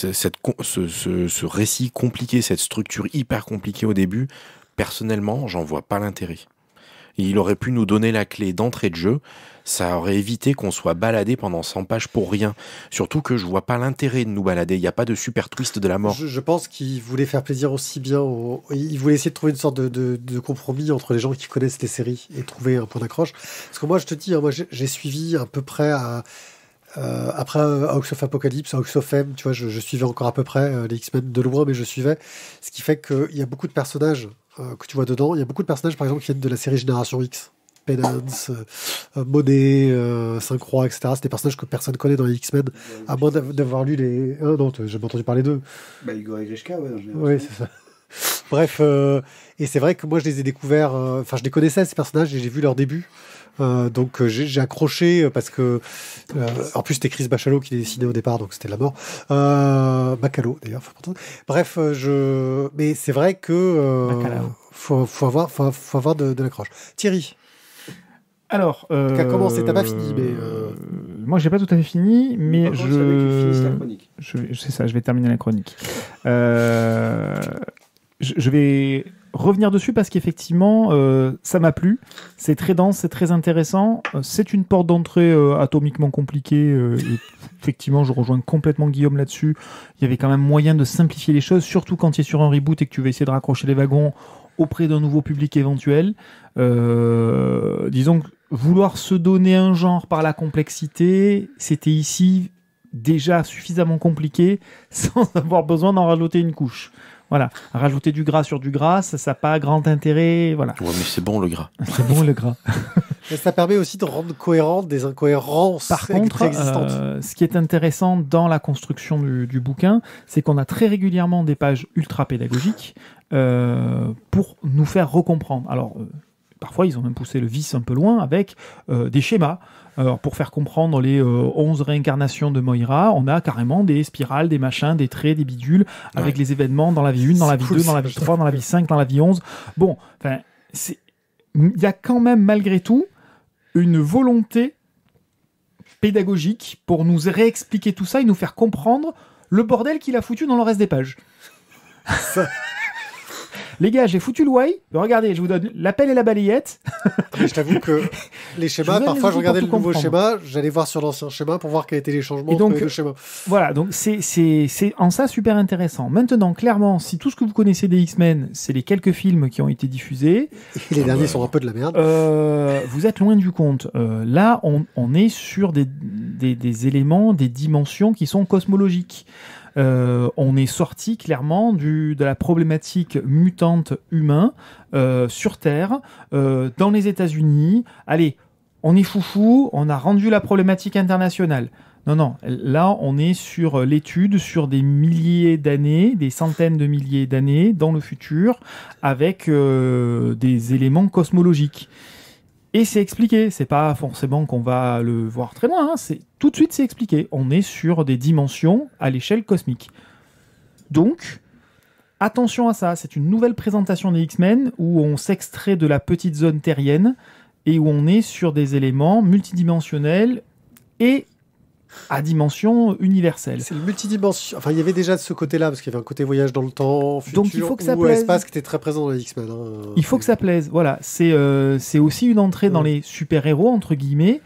ce récit compliqué, cette structure hyper compliquée au début, personnellement, j'en vois pas l'intérêt. Il aurait pu nous donner la clé d'entrée de jeu, ça aurait évité qu'on soit baladé pendant 100 pages pour rien. Surtout que je vois pas l'intérêt de nous balader, il n'y a pas de super twist de la mort. Je pense qu'il voulait faire plaisir aussi bien il voulait essayer de trouver une sorte de compromis entre les gens qui connaissent les séries et trouver un point d'accroche. Parce que moi, je te dis, hein, moi j'ai suivi à peu près Après House of Apocalypse, House of M, tu vois, je suivais encore à peu près les X-Men de loin, mais je suivais. Ce qui fait qu'il y a beaucoup de personnages que tu vois dedans. Il y a beaucoup de personnages, par exemple, qui viennent de la série Génération X. Penance, Monet, Saint-Croix, etc. C'est des personnages que personne connaît dans les X-Men, à moins d'avoir lu les... non, j'ai jamais entendu parler d'eux. Igor et Grishka, ouais. Oui, c'est ça. Bref, et c'est vrai que moi je les ai découverts, je les connaissais ces personnages et j'ai vu leur début. Donc j'ai accroché parce que en plus c'était Chris Bachalo qui les dessinait au départ, donc c'était la mort. Bacalo d'ailleurs. Bref, mais c'est vrai que faut avoir de l'accroche. Thierry. Alors, qui a commencé, t'as pas fini, mais moi j'ai pas tout à fait fini, mais c'est ça, je vais terminer la chronique. Je vais revenir dessus parce qu'effectivement, ça m'a plu. C'est très dense, c'est très intéressant. C'est une porte d'entrée atomiquement compliquée. Et effectivement, je rejoins complètement Guillaume là-dessus. Il y avait quand même moyen de simplifier les choses, surtout quand tu es sur un reboot et que tu veux essayer de raccrocher les wagons auprès d'un nouveau public éventuel. Disons que vouloir se donner un genre par la complexité, c'était ici déjà suffisamment compliqué sans avoir besoin d'en rajouter une couche. Voilà, rajouter du gras sur du gras, ça n'a pas grand intérêt. Voilà. Ouais, mais c'est bon le gras. C'est bon le gras. Et ça permet aussi de rendre cohérentes des incohérences existantes. Ce qui est intéressant dans la construction du bouquin, c'est qu'on a très régulièrement des pages ultra pédagogiques pour nous faire recomprendre. Alors, parfois, ils ont même poussé le vice un peu loin avec des schémas. Alors, pour faire comprendre les 11 réincarnations de Moira, on a carrément des spirales, des machins, des traits, des bidules, avec les événements dans la vie 1, dans la vie 2, dans la vie 3, dans la vie 5, dans la vie 11. Bon, enfin, il y a quand même, malgré tout, une volonté pédagogique pour nous réexpliquer tout ça et nous faire comprendre le bordel qu'il a foutu dans le reste des pages. Les gars, j'ai foutu le why. Regardez, je vous donne la pelle et la balayette. Je t'avoue que les schémas, parfois je regardais le nouveau schéma, j'allais voir sur l'ancien schéma pour voir quels étaient les changements entre les deux schémas. Voilà, donc c'est en ça super intéressant. Maintenant, clairement, si tout ce que vous connaissez des X-Men, c'est les quelques films qui ont été diffusés... Et les derniers sont un peu de la merde. Vous êtes loin du compte. Là, on est sur des éléments, des dimensions qui sont cosmologiques. On est sorti clairement de la problématique mutante humain sur Terre, dans les États-Unis. Allez, on est foufou, on a rendu la problématique internationale. Non, là on est sur l'étude sur des milliers d'années, des centaines de milliers d'années dans le futur, avec des éléments cosmologiques. Et c'est expliqué, c'est pas forcément qu'on va le voir très loin, hein. Tout de suite c'est expliqué. On est sur des dimensions à l'échelle cosmique. Donc, attention à ça, c'est une nouvelle présentation des X-Men où on s'extrait de la petite zone terrienne et où on est sur des éléments multidimensionnels et à dimension universelle. C'est le multidimension. Enfin, il y avait déjà de ce côté-là, parce qu'il y avait un côté voyage dans le temps, futur, donc, il faut que ça ou plaise. Espace qui était très présent dans les X-Men. Il faut que ça plaise. Voilà, c'est aussi une entrée dans les super-héros, entre guillemets.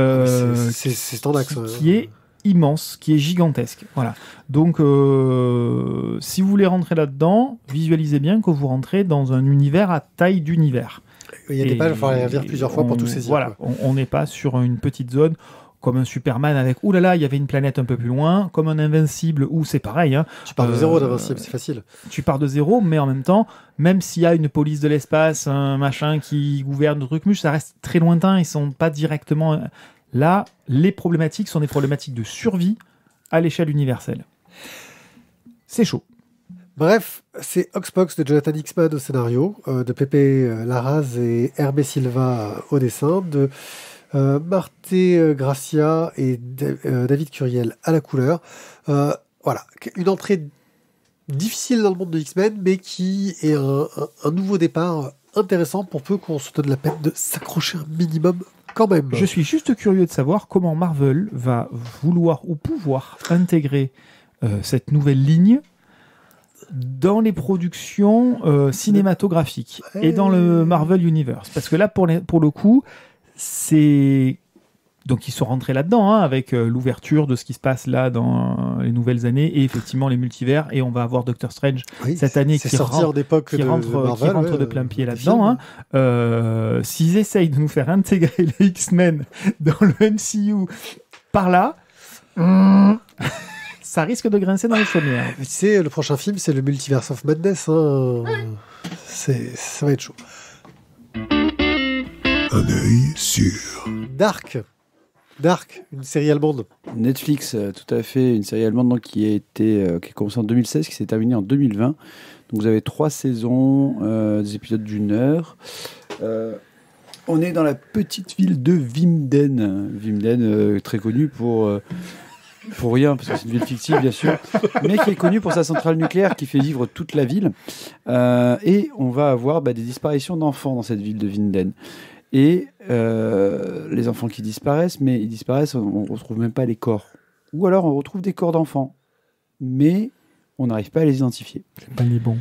C'est en axe. Qui est immense, qui est gigantesque. Voilà. Donc, si vous voulez rentrer là-dedans, visualisez bien que vous rentrez dans un univers à taille d'univers. Il y a des pages, il va falloir les lire plusieurs fois pour tout saisir. Voilà, on n'est pas sur une petite zone comme un Superman avec oulala, il y avait une planète un peu plus loin, comme un Invincible où c'est pareil. Hein. Tu pars de zéro d'Invincible, c'est facile. Tu pars de zéro, mais en même temps, même s'il y a une police de l'espace, un machin qui gouverne le truc, ça reste très lointain, ils sont pas directement... Là, les problématiques sont des problématiques de survie à l'échelle universelle. C'est chaud. Bref, c'est Oxbox de Jonathan Hickman au scénario, de Pepe Larraz et Hervé Silva au dessin, de Marte Gracia et David Curiel à la couleur. Voilà, une entrée difficile dans le monde de X-Men, mais qui est un nouveau départ intéressant pour peu qu'on se donne la peine de s'accrocher un minimum quand même. Je suis juste curieux de savoir comment Marvel va vouloir ou pouvoir intégrer cette nouvelle ligne dans les productions cinématographiques et dans le Marvel Universe. Parce que là, pour le coup, c'est... Donc ils sont rentrés là-dedans, hein, avec l'ouverture de ce qui se passe là dans les nouvelles années et effectivement les multivers. Et on va avoir Doctor Strange cette année qui rentre de plein pied là-dedans. Hein. S'ils essayent de nous faire intégrer les X-Men dans le MCU par là, Ça risque de grincer dans les chaumières. Tu sais, le prochain film, c'est le Multiverse of Madness. Hein. Ça va être chaud. Un œil sur. Dark, une série allemande. Netflix, tout à fait, une série allemande donc, qui a commencé en 2016, qui s'est terminée en 2020. Donc vous avez 3 saisons, des épisodes d'1 heure. On est dans la petite ville de Wimbden. Wimbden, très connue pour rien, parce que c'est une ville fictive bien sûr, mais qui est connue pour sa centrale nucléaire qui fait vivre toute la ville. Et on va avoir des disparitions d'enfants dans cette ville de Wimbden. Et les enfants qui disparaissent, mais ils disparaissent, on ne retrouve même pas les corps. Ou alors on retrouve des corps d'enfants, mais on n'arrive pas à les identifier. C'est pas les bons.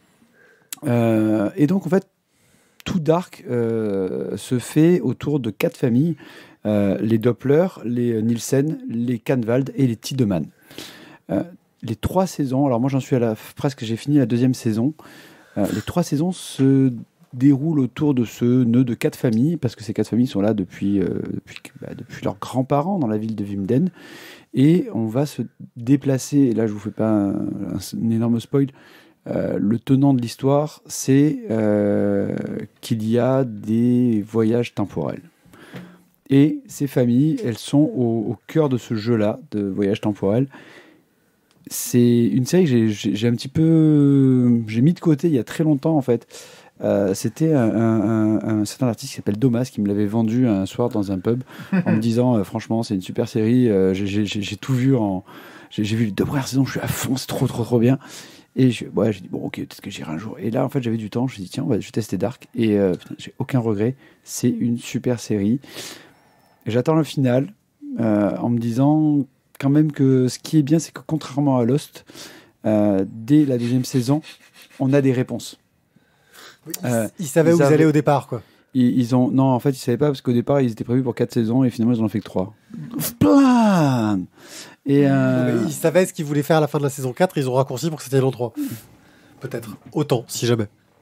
Et donc en fait, tout Dark se fait autour de 4 familles, les Doppler, les Nielsen, les Kahnwald et les Tiedemann. Les 3 saisons, alors moi j'en suis presque, j'ai fini la 2e saison. Les 3 saisons se déroulent autour de ce nœud de 4 familles, parce que ces 4 familles sont là depuis leurs grands-parents dans la ville de Wimbden. Et on va se déplacer, et là je vous fais pas un énorme spoil, le tenant de l'histoire, c'est qu'il y a des voyages temporels. Et ces familles, elles sont au cœur de ce jeu-là, de voyages temporels. C'est une série que j'ai un petit peu... J'ai mis de côté il y a très longtemps, en fait. C'était un certain artiste qui s'appelle Domas qui me l'avait vendu un soir dans un pub en me disant franchement c'est une super série, j'ai tout vu, j'ai vu les 2 premières saisons, je suis à fond, c'est trop bien. Et j'ai dit bon ok, peut-être que j'irai un jour. Et là en fait j'avais du temps, je me suis dit tiens je vais tester Dark et j'ai aucun regret, c'est une super série. Et j'attends le final en me disant quand même que ce qui est bien c'est que contrairement à Lost, dès la 2e saison on a des réponses. Ils savaient où ils allaient au départ, quoi. Non, en fait, ils savaient pas parce qu'au départ, ils étaient prévus pour 4 saisons et finalement, ils en ont fait que 3. Plan et Ils savaient ce qu'ils voulaient faire à la fin de la saison 4, ils ont raccourci pour que c'était dans 3. Peut-être. Autant, si jamais.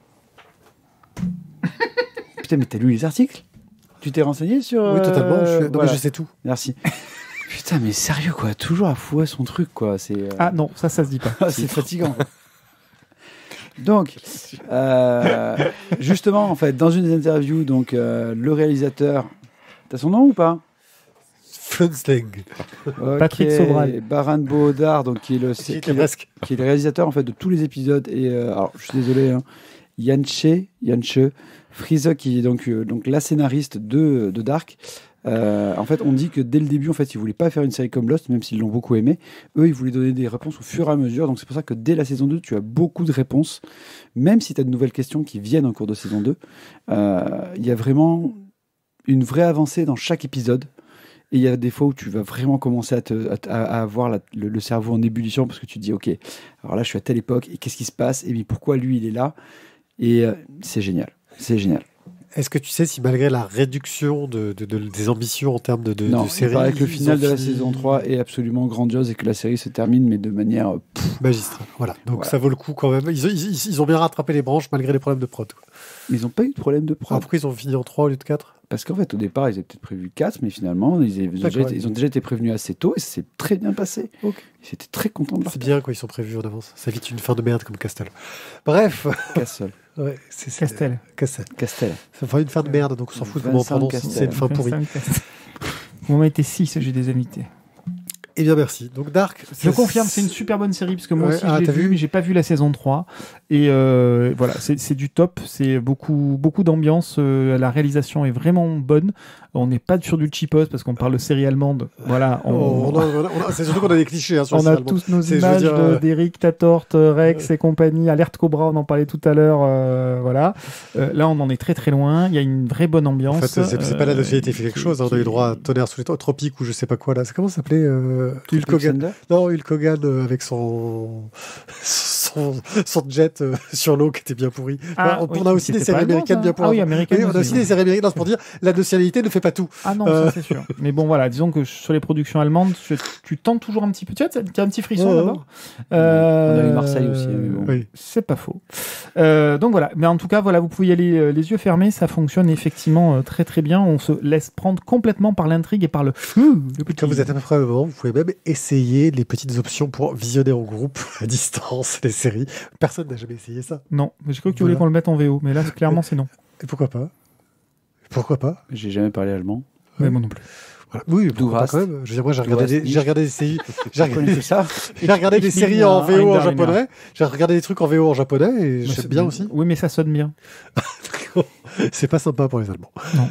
Putain, mais t'as lu les articles ? Tu t'es renseigné sur... Oui, totalement. Non, voilà. mais je sais tout. Merci. Putain, mais sérieux, quoi. Toujours à fouer son truc, quoi. C'est, Ah non, ça se dit pas. c'est fatigant, quoi. Donc, justement, en fait, dans une des interviews, donc, le réalisateur, t'as son nom ou pas ? Flunsteng. Okay. Patrick Sobral. Baran Bohodar, donc, qui est le réalisateur en fait, de tous les épisodes. Et alors, je suis désolé, hein, Janche Friese, qui est donc la scénariste de Dark. En fait, on dit que dès le début, en fait, ils voulaient pas faire une série comme Lost, même s'ils l'ont beaucoup aimé. Eux, ils voulaient donner des réponses au fur et à mesure. Donc, c'est pour ça que dès la saison 2, tu as beaucoup de réponses. Même si tu as de nouvelles questions qui viennent au cours de saison 2, il y a vraiment une vraie avancée dans chaque épisode. Et il y a des fois où tu vas vraiment commencer à avoir le cerveau en ébullition parce que tu te dis, OK, alors là, je suis à telle époque et qu'est-ce qui se passe ? Et puis, pourquoi lui, il est là ? Et c'est génial. C'est génial. Est-ce que tu sais si malgré la réduction des ambitions en termes de série... Non, il paraît que le final de la saison 3 est absolument grandiose et que la série se termine, mais de manière... magistrale. Voilà. Donc voilà. Ça vaut le coup quand même. Ils ont bien rattrapé les branches malgré les problèmes de prod. Quoi. Mais ils n'ont pas eu de problème de prod. Alors pourquoi ils ont fini en 3 au lieu de 4 ? Parce qu'en fait, au départ, ils avaient peut-être prévu 4, mais finalement, ils ont déjà été prévenus assez tôt et ça s'est très bien passé. Okay. Ils étaient très contents de leur C'est bien quand ils sont prévus en avance. Ça évite une fin de merde comme Castle. Bref. Castle. Ouais, Castel. Ça fait une fin de merde, donc on s'en fout de comment on prononce. C'est une fin pourrie. Vous m'avez été 6, j'ai des invités. Eh bien, merci. Donc, Dark. Je confirme, c'est une super bonne série, parce que moi aussi, je l'ai t'as vu, mais j'ai pas vu la saison 3. Et voilà, c'est du top. C'est beaucoup d'ambiance. La réalisation est vraiment bonne. On n'est pas sur du cheapos, parce qu'on parle de série allemande. Voilà. C'est surtout qu'on a des clichés sur on a tous nos images d'Eric, Tatort, Rex et compagnie. Alerte Cobra, on en parlait tout à l'heure. Voilà. Là, on en est très très loin. Il y a une vraie bonne ambiance. En fait, c'est pas la nationalité fait quelque chose. On a eu droit à Tonnerre sous les tropiques ou je sais pas quoi là. Comment ça s'appelait Hulk Hogan. Non, Hulk Hogan avec son son jet sur l'eau qui était bien pourri. Ah, on oui, a aussi mais des c'était séries pas allemand, américaines ça. bien pourries. Ah oui, américaines on a aussi, aussi ouais. des séries américaines. Non, c'est pour dire, la nationalité ne fait pas tout. Ah non, ça c'est sûr. Mais bon, voilà, disons que sur les productions allemandes, tu tentes toujours un petit peu. Tu as un petit frisson Ouais, d'abord. On a eu Marseille aussi, mais bon. Oui. C'est pas faux. Donc voilà. Mais en tout cas, voilà, vous pouvez y aller les yeux fermés. Ça fonctionne effectivement très très bien. On se laisse prendre complètement par l'intrigue et par le petit. Quand vous êtes à peu près au moment, vous pouvez même essayer les petites options pour visionner en groupe à distance les séries. Personne n'a jamais essayé ça. Non, mais j'ai cru que tu voulais Voilà. qu'on le mette en VO. Mais là, clairement, c'est non. Et pourquoi pas? Pourquoi pas? J'ai jamais parlé allemand. Mais moi non plus. Voilà. Oui, pourquoi pas Hast. quand même. Je veux dire, moi, j'ai Du regardé, hast j'ai regardé des séries. J'ai Vous connaissez regardé, ça j'ai regardé des Ich séries bin en ein VO en Berliner. japonais. J'ai regardé des trucs en VO en japonais et Mais j'aime c'est- bien aussi. Oui, mais ça sonne bien. C'est pas sympa pour les Allemands.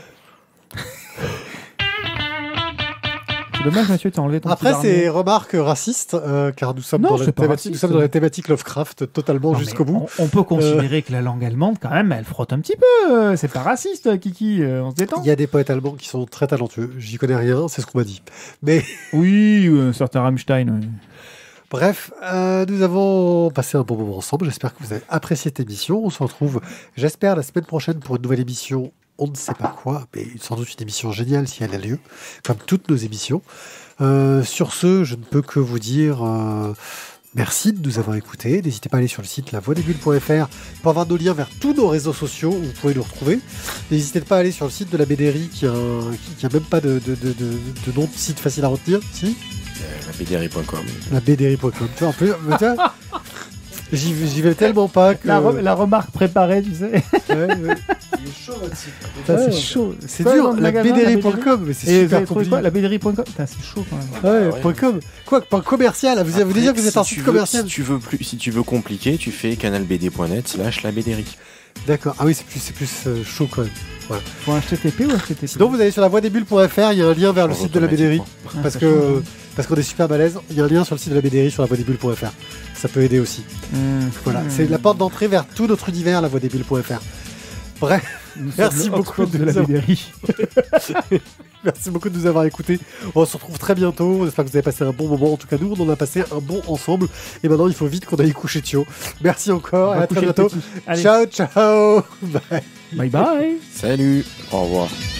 C'est dommage, Mathieu, t'as enlevé ton Après, petit ces harnais. remarques racistes, car nous sommes Non, dans la c'est pas thématique, raciste. nous sommes dans la thématique Lovecraft totalement Non, jusqu'au mais bout. On peut considérer que la langue allemande, quand même, elle frotte un petit peu. C'est pas raciste, Kiki. On se détend. Il y a des poètes allemands qui sont très talentueux. J'y connais rien, c'est ce qu'on m'a dit. Mais Oui, un certain Rammstein. oui. bref, nous avons passé un bon moment ensemble. J'espère que vous avez apprécié cette émission. On se retrouve, j'espère, la semaine prochaine pour une nouvelle émission. On ne sait pas quoi, mais sans doute une émission géniale si elle a lieu, comme toutes nos émissions. Sur ce, je ne peux que vous dire merci de nous avoir écoutés. N'hésitez pas à aller sur le site lavoidesbulles.fr pour avoir nos liens vers tous nos réseaux sociaux où vous pouvez nous retrouver. N'hésitez pas à aller sur le site de la BDRI qui a même pas de nom de site facile à retenir. Si, La BDRI.com. la BDRI.com. Tu vois, en plus, tu vois, j'y vais tellement pas que. La remarque préparée, tu sais. Ouais, ouais. Il est chaud votre site. Putain, c'est chaud. C'est Quoi, dur, dans le la magasin, BDRI.com, mais c'est Et vous super avez trouvé compliqué. quoi La BDRI.com. Putain, c'est chaud quand même. Ouais, Ouais. point .com. Quoi, point commercial. Vous avez déjà que vous êtes un si site tu veux- commercial. Si tu veux compliquer, tu fais canalbd.net/la BDRI. D'accord. Ah oui, c'est plus chaud quand même. Faut un HTTP ou HTTP Sinon, vous allez sur lavoidesbulles.fr, il y a un lien vers le site de la BDRI. Ah, Parce ça que change, parce qu'on est super balèze. Il y a un lien sur le site de la BDRI sur lavoidesbulles.fr. Ça peut aider aussi. Voilà. C'est la porte d'entrée vers tout notre univers, lavoidesbulles.fr. Bref. Merci beaucoup de la BDRI. Merci beaucoup de nous avoir écoutés. On se retrouve très bientôt. J'espère que vous avez passé un bon moment. En tout cas, nous, on en a passé un bon ensemble. Et maintenant, il faut vite qu'on aille coucher Thio. Merci encore et à très bientôt. Allez, Ciao, ciao. Bye. bye bye. Salut, au revoir.